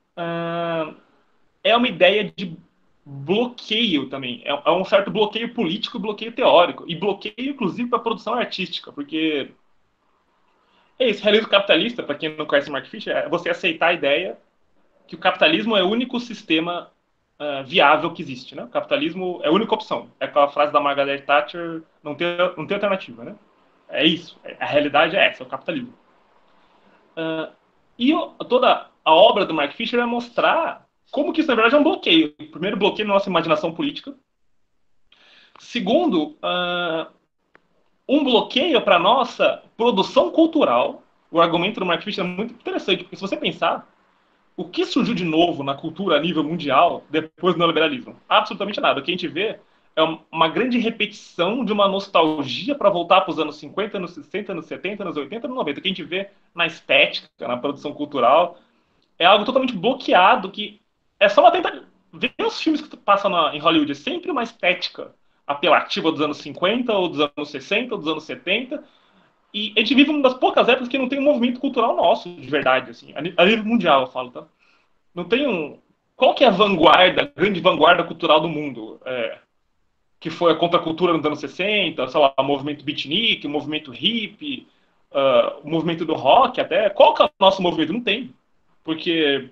é uma ideia de bloqueio também. É um certo bloqueio político e bloqueio teórico. E bloqueio, inclusive, para a produção artística, porque É isso, realismo capitalista, para quem não conhece Mark Fisher, é você aceitar a ideia que o capitalismo é o único sistema viável que existe, né? O capitalismo é a única opção. É aquela frase da Margaret Thatcher, não tem alternativa, né? É isso, a realidade é essa, é o capitalismo. E toda a obra do Mark Fisher é mostrar como que isso, na verdade, é um bloqueio. Primeiro, bloqueio na nossa imaginação política. Segundo, um bloqueio para nossa produção cultural. O argumento do Mark Fisher é muito interessante, porque se você pensar, o que surgiu de novo na cultura a nível mundial depois do neoliberalismo? Absolutamente nada. O que a gente vê é uma grande repetição de uma nostalgia para voltar para os anos 50, anos 60, anos 70, anos 80, anos 90. O que a gente vê na estética, na produção cultural, é algo totalmente bloqueado, que é só uma tentativa. Ver os filmes que passam em Hollywood, é sempre uma estética apelativa dos anos 50, ou dos anos 60, ou dos anos 70, e a gente vive uma das poucas épocas que não tem um movimento cultural nosso, de verdade, assim, a nível mundial, eu falo, tá? Não tem um... Qual que é a vanguarda, a grande vanguarda cultural do mundo? Que foi a contracultura nos anos 60, sei lá, o movimento beatnik, o movimento hippie, o movimento do rock até. Qual que é o nosso movimento? Não tem. Porque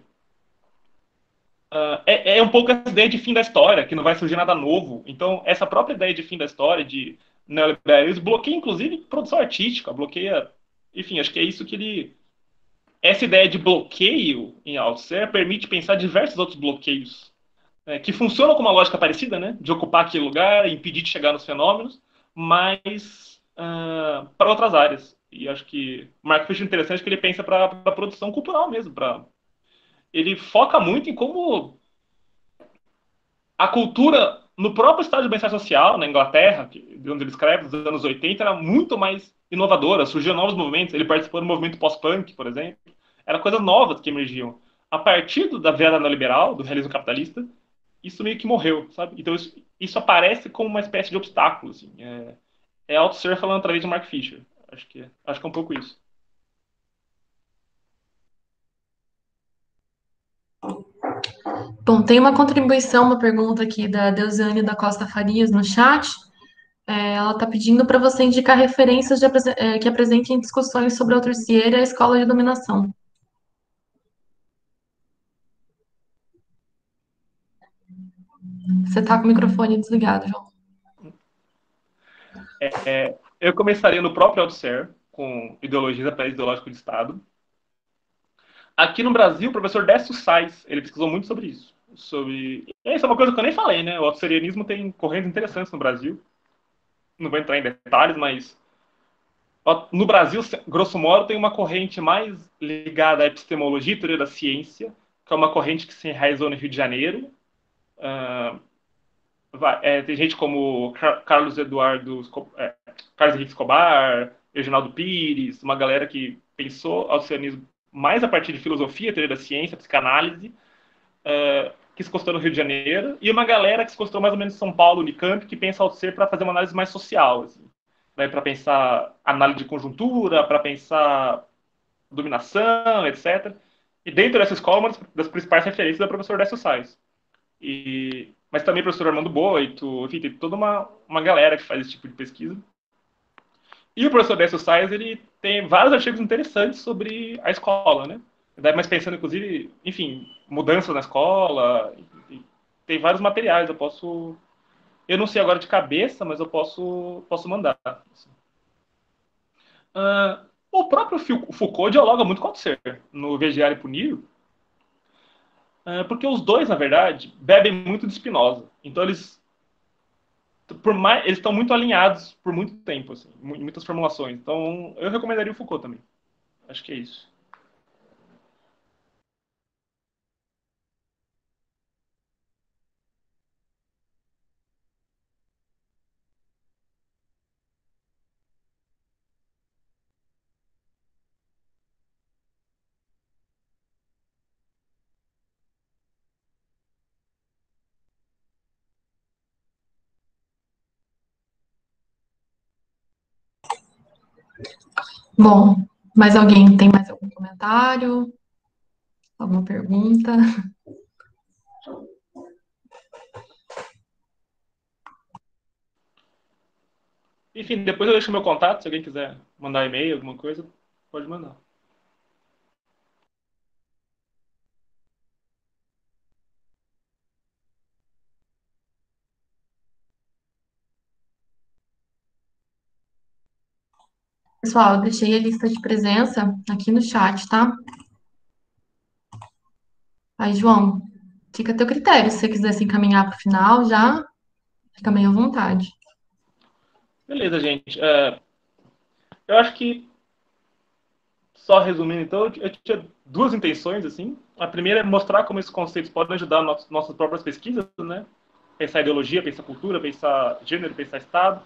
é um pouco essa ideia de fim da história, que não vai surgir nada novo. Então, essa própria ideia de fim da história, de neoliberalismo, bloqueia, inclusive, produção artística, bloqueia... Enfim, acho que é isso que ele... Essa ideia de bloqueio em Althusser permite pensar diversos outros bloqueios que funcionam com uma lógica parecida, né? De ocupar aquele lugar, impedir de chegar nos fenômenos, mas para outras áreas. E acho que o Mark Fisher é interessante que ele pensa para a produção cultural mesmo. Ele foca muito em como a cultura, no próprio estado de bem-estar social, na Inglaterra, de onde ele escreve, nos anos 80, era muito mais inovadora, surgiam novos movimentos. Ele participou do movimento pós-punk, por exemplo. Eram coisas novas que emergiam. A partir da virada neoliberal, do realismo capitalista, isso meio que morreu, sabe? Então isso aparece como uma espécie de obstáculo, assim. É Althusser falando através de Mark Fisher. Acho que é um pouco isso. Bom, tem uma contribuição, uma pergunta aqui da Deusiane da Costa Farias no chat. Ela está pedindo para você indicar referências que apresentem discussões sobre a Althusser e a escola de dominação. Você está com o microfone desligado, João. Eu começaria no próprio Althusser, com ideologias apelo ideológico de Estado. Aqui no Brasil, o professor Décio Sais, ele pesquisou muito sobre isso. Isso é uma coisa que eu nem falei, né? O altusserianismo tem correntes interessantes no Brasil. Não vou entrar em detalhes, mas no Brasil, grosso modo, tem uma corrente mais ligada à epistemologia e teoria da ciência, que é uma corrente que se enraizou no Rio de Janeiro. Tem gente como Carlos Henrique Escobar, Reginaldo Pires, uma galera que pensou altussianismo mais a partir de filosofia, teoria da ciência, psicanálise, que se concentrou no Rio de Janeiro, e uma galera que se concentrou mais ou menos em São Paulo, Unicamp, que pensa Althusser para fazer uma análise mais social, assim, né, para pensar análise de conjuntura, para pensar dominação, etc. E dentro dessa escola, uma das principais referências é o professor Décio Sais. Mas também o professor Armando Boito, enfim, tem toda uma galera que faz esse tipo de pesquisa. E o professor Décio Sais, ele tem vários artigos interessantes sobre a escola, né? Mas pensando, inclusive, enfim, mudanças na escola, tem vários materiais, eu não sei agora de cabeça, mas eu posso mandar. Assim. O próprio Foucault dialoga muito com o Althusser no Vigiar e Punir, porque os dois, na verdade, bebem muito de Spinoza. Então eles estão muito alinhados por muito tempo, assim, em muitas formulações. Então eu recomendaria o Foucault também. Acho que é isso. Bom, mais alguém tem mais algum comentário? Alguma pergunta? Enfim, depois eu deixo meu contato, se alguém quiser mandar e-mail, alguma coisa. Pode mandar. Pessoal, eu deixei a lista de presença aqui no chat, tá? Aí, João, fica a teu critério. Se você quiser se encaminhar para o final, já fica meio à vontade. Beleza, gente. Eu acho que, só resumindo, então, eu tinha duas intenções, assim. A primeira é mostrar como esses conceitos podem ajudar nossas próprias pesquisas, né? Pensar ideologia, pensar cultura, pensar gênero, pensar Estado.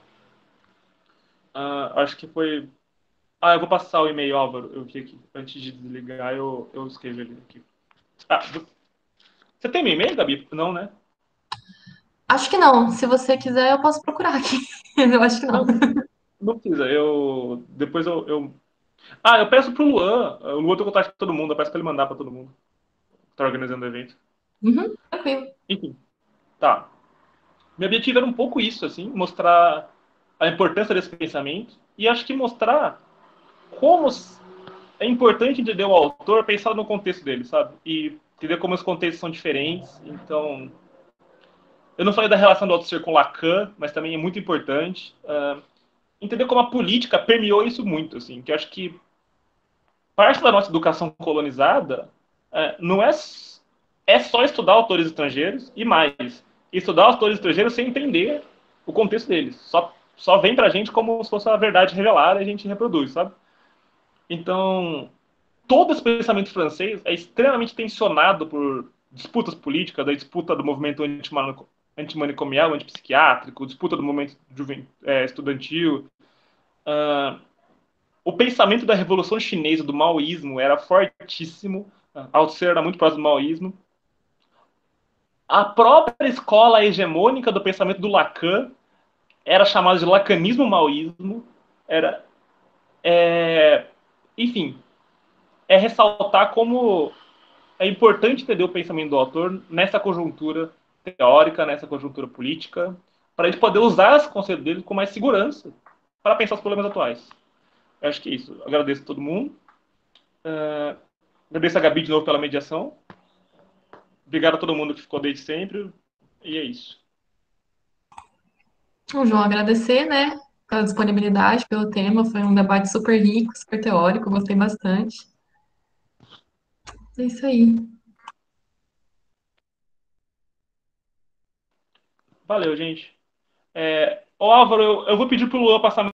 Acho que foi... eu vou passar o e-mail, Álvaro. Eu vi aqui. Antes de desligar, eu escrevo ele aqui. Você tem meu e-mail, Gabi? Não, né? Acho que não. Se você quiser, eu posso procurar aqui. Eu acho que não. Não, não precisa. Depois eu peço pro Luan. O Luan tem contato com todo mundo. Eu peço pra ele mandar pra todo mundo que tá organizando o evento. Uhum, tranquilo. Enfim, tá. Meu objetivo era um pouco isso, assim, mostrar a importância desse pensamento e acho que mostrar como é importante entender o autor pensado no contexto dele, sabe? E entender como os contextos são diferentes. Então, eu não falei da relação do Althusser com Lacan, mas também é muito importante. Entender como a política permeou isso muito, assim, que eu acho que parte da nossa educação colonizada não é só estudar autores estrangeiros e mais, estudar autores estrangeiros sem entender o contexto deles. Só vem pra gente como se fosse a verdade revelada e a gente reproduz, sabe? Então, todo esse pensamento francês é extremamente tensionado por disputas políticas, a disputa do movimento antimanicomial, antipsiquiátrico, disputa do movimento estudantil. O pensamento da Revolução Chinesa, do maoísmo, era fortíssimo. Althusser era muito próximo do maoísmo. A própria escola hegemônica do pensamento do Lacan era chamada de lacanismo-maoísmo. Era, enfim, é ressaltar como é importante entender o pensamento do autor nessa conjuntura teórica, nessa conjuntura política, para a gente poder usar esse conceito dele com mais segurança para pensar os problemas atuais. Eu acho que é isso. Agradeço a todo mundo. Agradeço a Gabi de novo pela mediação. Obrigado a todo mundo que ficou desde sempre. E é isso. Então, João, agradecer, né, pela disponibilidade, pelo tema. Foi um debate super rico, super teórico, gostei bastante. É isso aí. Valeu, gente. Álvaro, eu vou pedir pro Luan passar